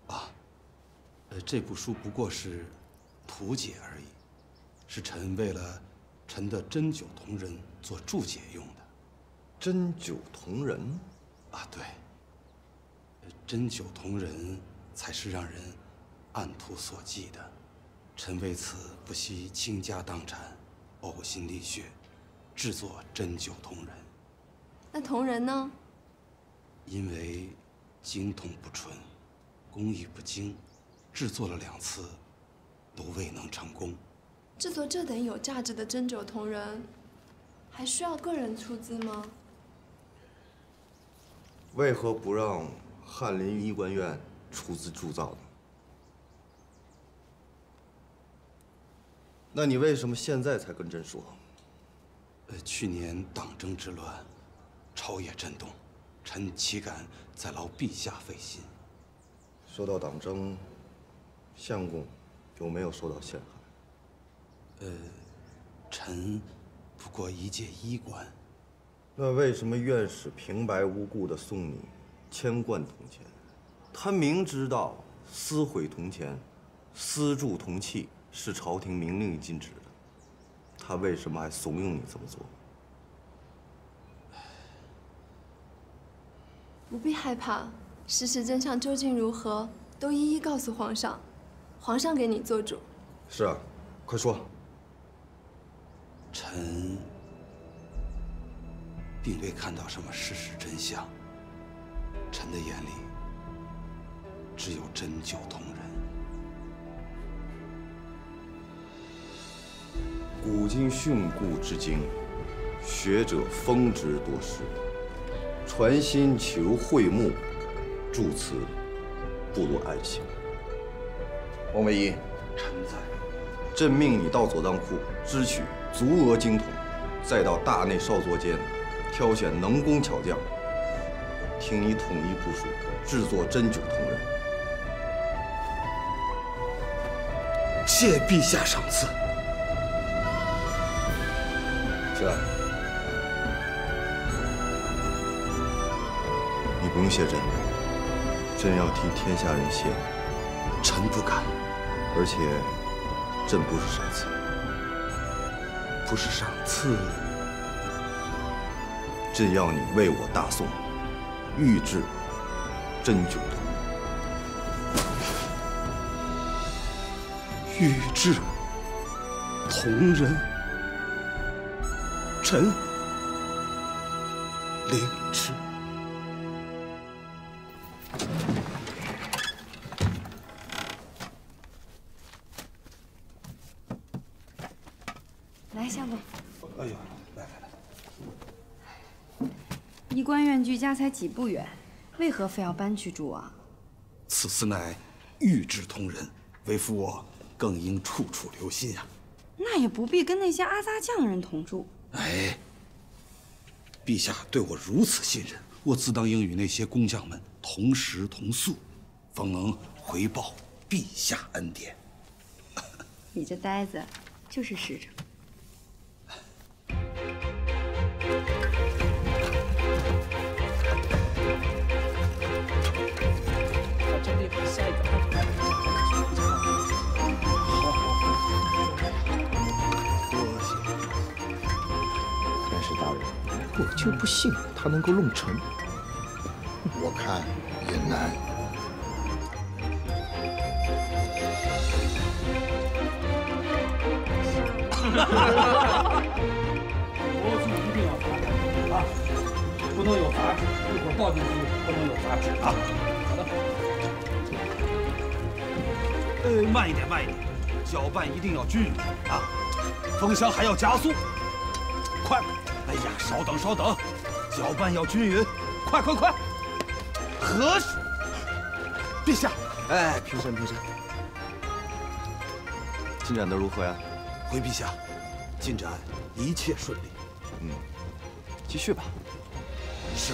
这部书不过是图解而已，是臣为了臣的针灸同人做注解用的。 针灸同人？ 啊，对。针灸同人才是让人按图索骥的。臣为此不惜倾家荡产，呕心沥血，制作针灸同人。 那同人呢？ 因为精通不纯，工艺不精，制作了2次，都未能成功。 制作这等有价值的针灸同人， 还需要个人出资吗？ 为何不让翰林医官院出资铸造呢？那你为什么现在才跟朕说？ 去年党争之乱，朝野震动，臣岂敢再劳陛下费心？ 说到党争，相公有没有受到陷害？ 臣不过一介医官。 那为什么院使平白无故地送你千贯铜钱？他明知道私毁铜钱、私铸铜器是朝廷明令禁止的，他为什么还怂恿你这么做？ 不必害怕，事实真相究竟如何，都一一告诉皇上，皇上给你做主。 是啊，快说。 臣并未看到什么事实真相，臣的眼里只有针灸同仁。 古今训诂之经，学者风之多时。传心求会目，诸此不如爱情。王唯一， 臣在。 朕命你到左藏库支取足额精铜，再到大内少佐间挑选能工巧匠，听你统一部署制作针灸铜人。 谢陛下赏赐。 起来。你不用谢朕，朕要替天下人谢你。 臣不敢。 而且，朕不是赏赐。 不是赏赐。 朕要你为我大宋御制针灸铜。 御制铜人，臣领旨。 来，相公。 哎呦，来。 医官院距家才几步远，为何非要搬去住啊？ 此次乃御制铜人，为夫我更应处处留心呀。 那也不必跟那些阿扎匠人同住。 哎，陛下对我如此信任，我自当应与那些工匠们同食同宿，方能回报陛下恩典。 你这呆子，就是使者。 下一个安排。 但是大人，我就不信他能够弄成。 我看也难。 国术一定要发展啊，不能有杂质，一会儿倒进去不能有杂质啊。好的。 慢一点，搅拌一定要均匀啊！风箱还要加速，快！哎呀，稍等，搅拌要均匀，快！合适。陛下， 哎，平身。进展得如何呀？ 回陛下，进展一切顺利。 继续吧。 是。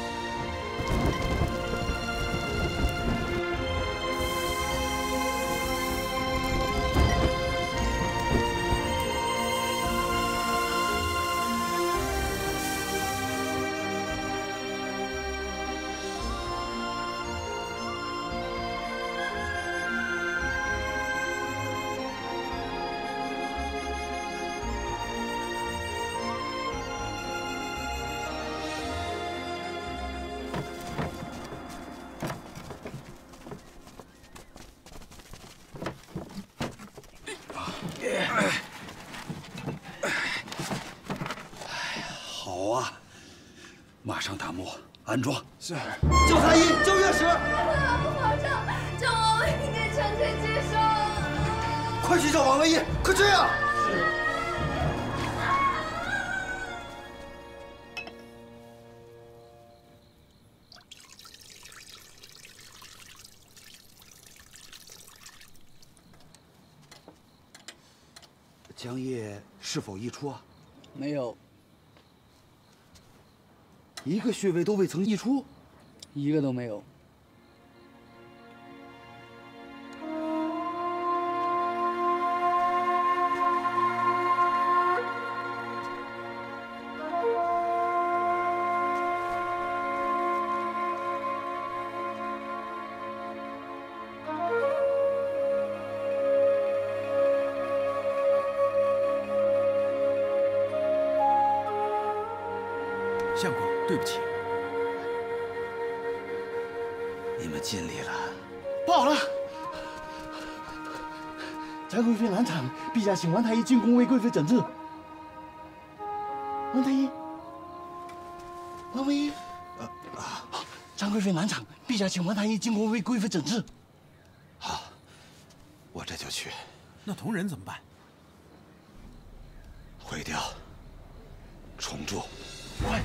好啊，马上打磨安装。是。 救太医，救乐使。 皇上，这王唯一给臣妾接伤。 快去找王唯一，快追啊！ 江夜是否溢出啊？ 没有， 一个穴位都未曾溢出， 一个都没有。 相公，对不起，你们尽力了。 不好了！张贵妃难产，陛下请王太医进宫为贵妃诊治。王太医，王太医，张贵妃难产，陛下请王太医进宫为贵妃诊治。 好，我这就去。 那同人怎么办？ 毁掉，重铸。 快！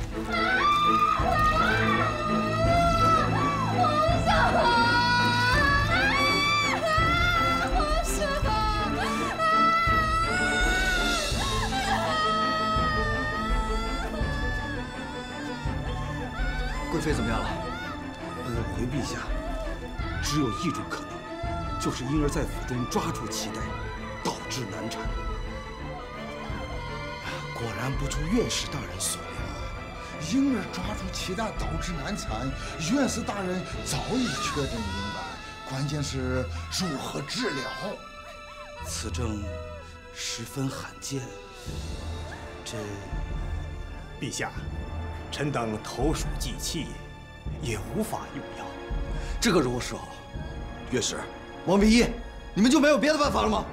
贵妃怎么样了？ 回陛下，只有一种可能，就是婴儿在腹中抓住脐带，导致难产。 果然不出院士大人所料。 婴儿抓住脐带导致难产，院士大人早已确诊明白，关键是如何治疗。 此症十分罕见，这陛下，臣等投鼠忌器，也无法用药。 这个如何是好？岳氏、王唯一，你们就没有别的办法了吗？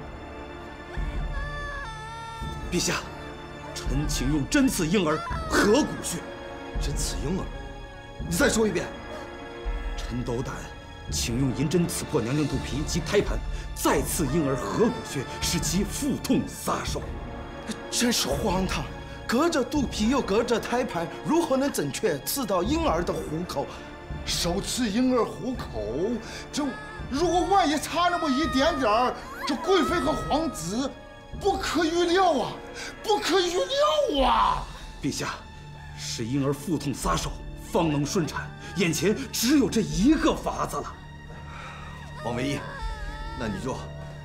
陛下，臣请用针刺婴儿合谷穴。 针刺婴儿？你再说一遍。 臣斗胆，请用银针刺破娘娘肚皮及胎盘，再刺婴儿合谷穴，使其腹痛撒手。 真是荒唐！隔着肚皮又隔着胎盘，如何能准确刺到婴儿的虎口？ 手刺婴儿虎口，这如果万一差那么一点点儿，这贵妃和皇子不可预料啊！不可预料啊！ 陛下，使婴儿腹痛撒手，方能顺产。眼前只有这一个法子了。 王唯一，那你就……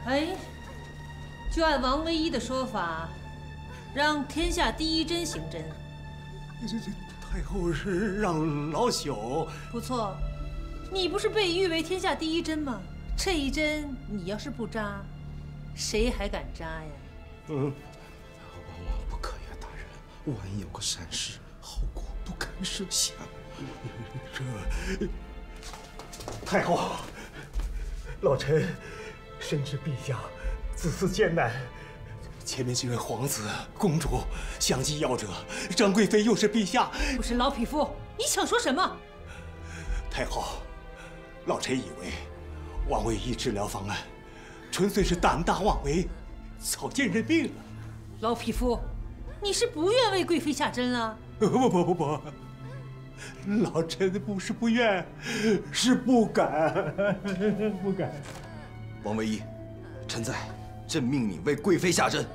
就按王唯一的说法，让天下第一针行针。 这太后是让老朽…… 不错，你不是被誉为天下第一针吗？这一针你要是不扎，谁还敢扎呀？ 万不可呀，大人！万一有个闪失，后果不堪设想。 这太后，老臣深知陛下子嗣艰难。前面几位皇子、公主相继夭折，张贵妃又是陛下…… 不是老匹夫，你想说什么？ 太后，老臣以为王唯一治疗方案纯粹是胆大妄为，草菅人命了。 老匹夫，你是不愿为贵妃下针了？ 不，老臣不是不愿，是不敢，不敢。 王唯一，臣在。朕命你为贵妃下针。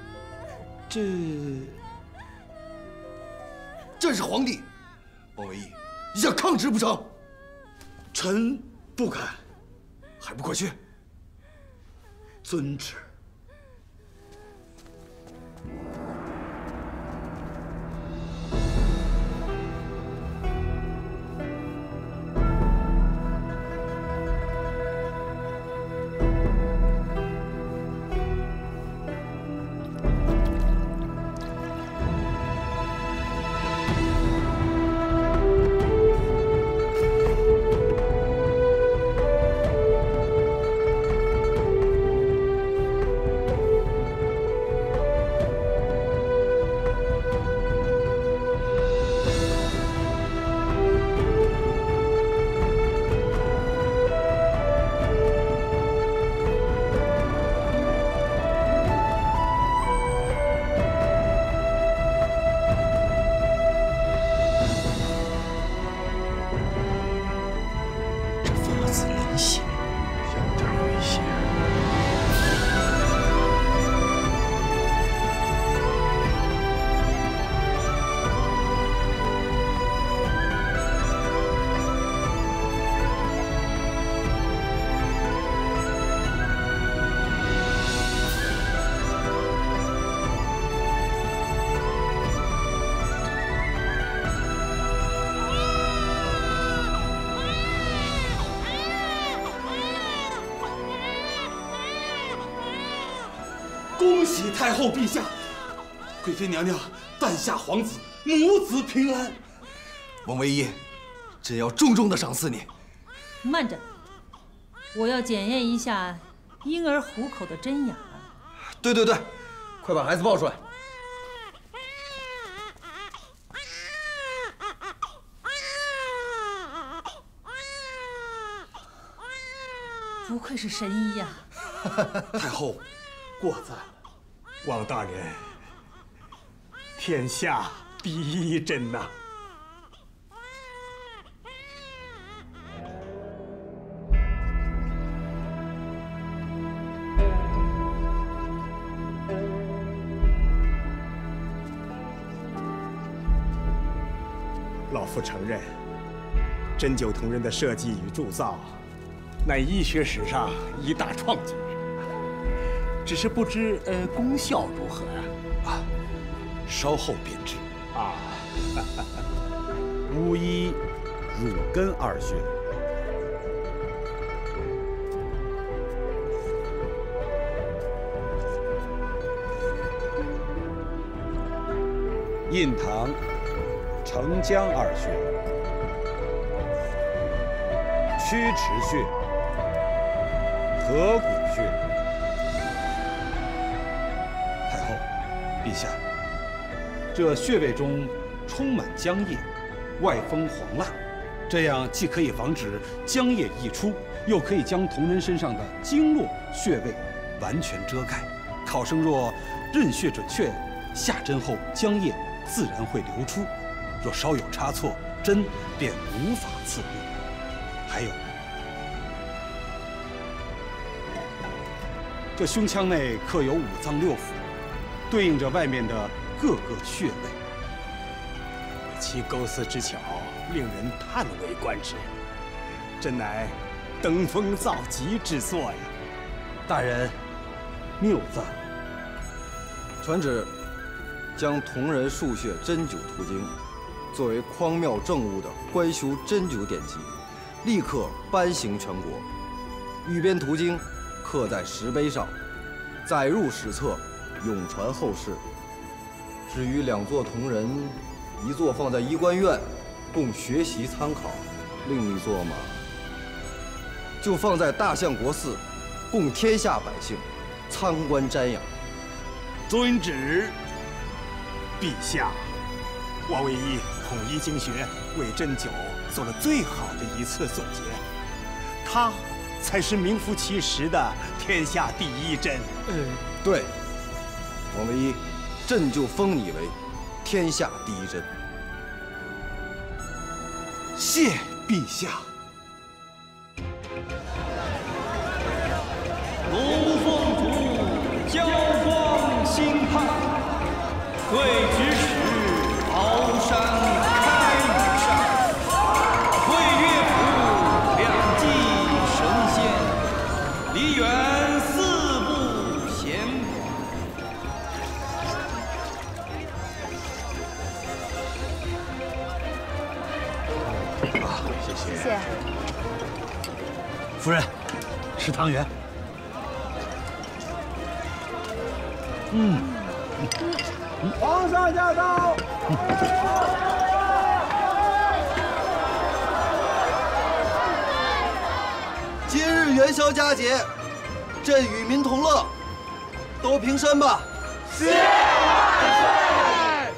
朕是皇帝，王唯一，你想抗旨不成？ 臣不敢，还不快去！遵旨。 恭喜太后陛下，贵妃娘娘诞下皇子，母子平安。 王唯一，朕要重重的赏赐你。 慢着，我要检验一下婴儿虎口的真假。 对，快把孩子抱出来。 不愧是神医呀！ 太后，过赞了。 王大人，天下第一针呐！老夫承认，针灸同人的设计与铸造，乃医学史上一大创举。只是不知功效如何啊？ 稍后便知。 啊， 巫医乳根二穴，印堂承浆二穴，曲池穴，合谷穴。太后，陛下，这穴位中充满浆液，外封黄蜡，这样既可以防止浆液溢出，又可以将同人身上的经络穴位完全遮盖。考生若任穴准确，下针后浆液自然会流出，若稍有差错，针便无法刺入。还有，这胸腔内刻有5脏6腑，对应着外面的各个穴位。 其构思之巧，令人叹为观止，真乃登峰造极之作呀！ 大人，谬赞。 传旨，将同人数穴针灸图经作为匡庙政务的官修针灸典籍，立刻颁行全国。御编图经刻在石碑上，载入史册，永传后世。至于2座同人，一座放在医官院，供学习参考；另一座嘛，就放在大相国寺，供天下百姓参观瞻仰。 遵旨。陛下，王唯一统一经学，为针灸做了最好的一次总结，他才是名副其实的天下第一针。 对，王唯一，朕就封你为天下第一针。 谢陛下。 龙凤烛，交光新派，对咫尺，鳌山开羽扇，会乐府，两骑神仙，梨园4部闲啊，谢谢。 谢谢。 夫人，吃汤圆。 皇上驾到！ 今日元宵佳节，朕与民同乐，都平身吧。谢万岁！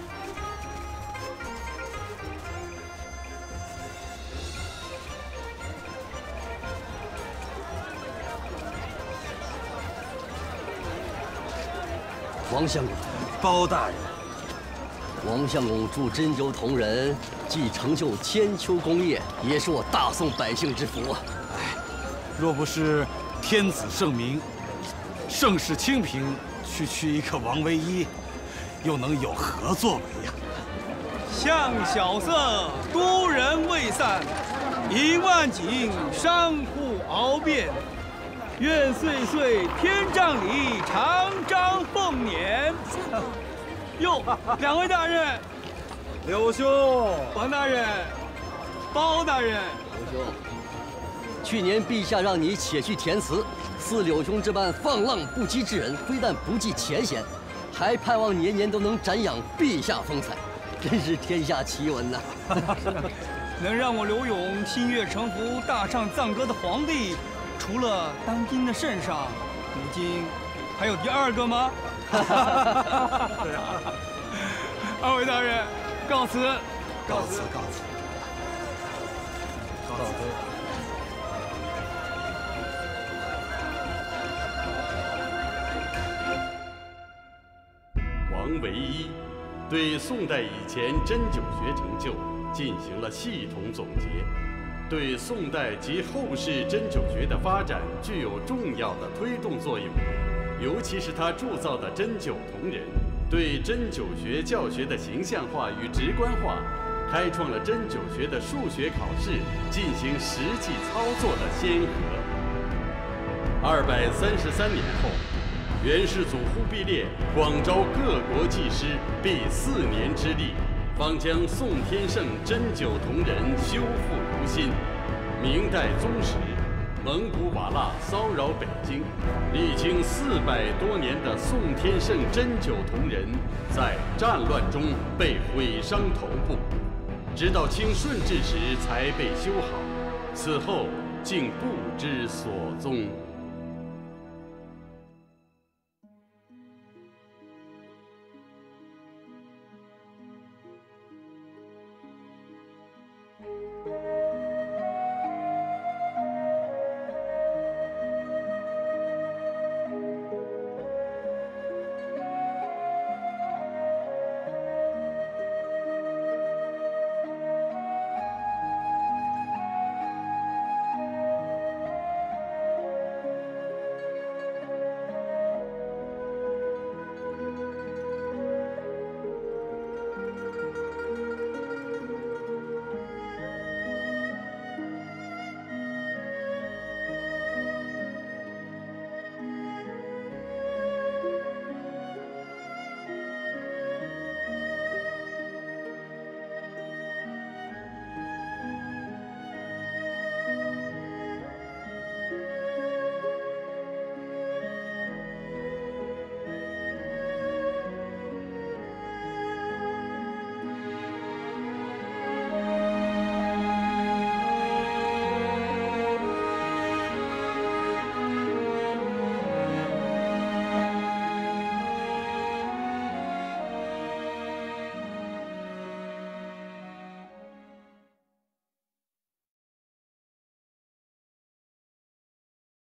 王相公， 包大人， 王相公助针灸同人，既成就千秋功业，也是我大宋百姓之福。 若不是天子圣明，盛世清平，区一个王唯一，又能有何作为呀？ 向晓色，都人未散，1万景，山户鳌变。愿岁岁天丈里，长张凤年。哟，2位大人， 柳兄， 王大人，包大人， 刘兄，去年陛下让你且去填词， 似柳兄这般放浪不羁之人，非但不计前嫌，还盼望年年都能展扬陛下风采，真是天下奇闻呐！ 能让我刘勇心悦诚服、大唱赞歌的皇帝，除了当今的圣上，如今还有第二个吗？二位大人，告辞。 告辞。 王唯一对宋代以前针灸学成就进行了系统总结，对宋代及后世针灸学的发展具有重要的推动作用。尤其是他铸造的针灸铜人，对针灸学教学的形象化与直观化，开创了针灸学的数学考试进行实际操作的先河。233年后，元世祖忽必烈广招各国技师，毕4年之力，方将宋天圣针灸铜人修复如新。明代宗时，蒙古瓦剌骚扰北京，历经400多年的宋天圣针灸铜人，在战乱中被毁伤头部，直到清顺治时才被修好，此后竟不知所踪。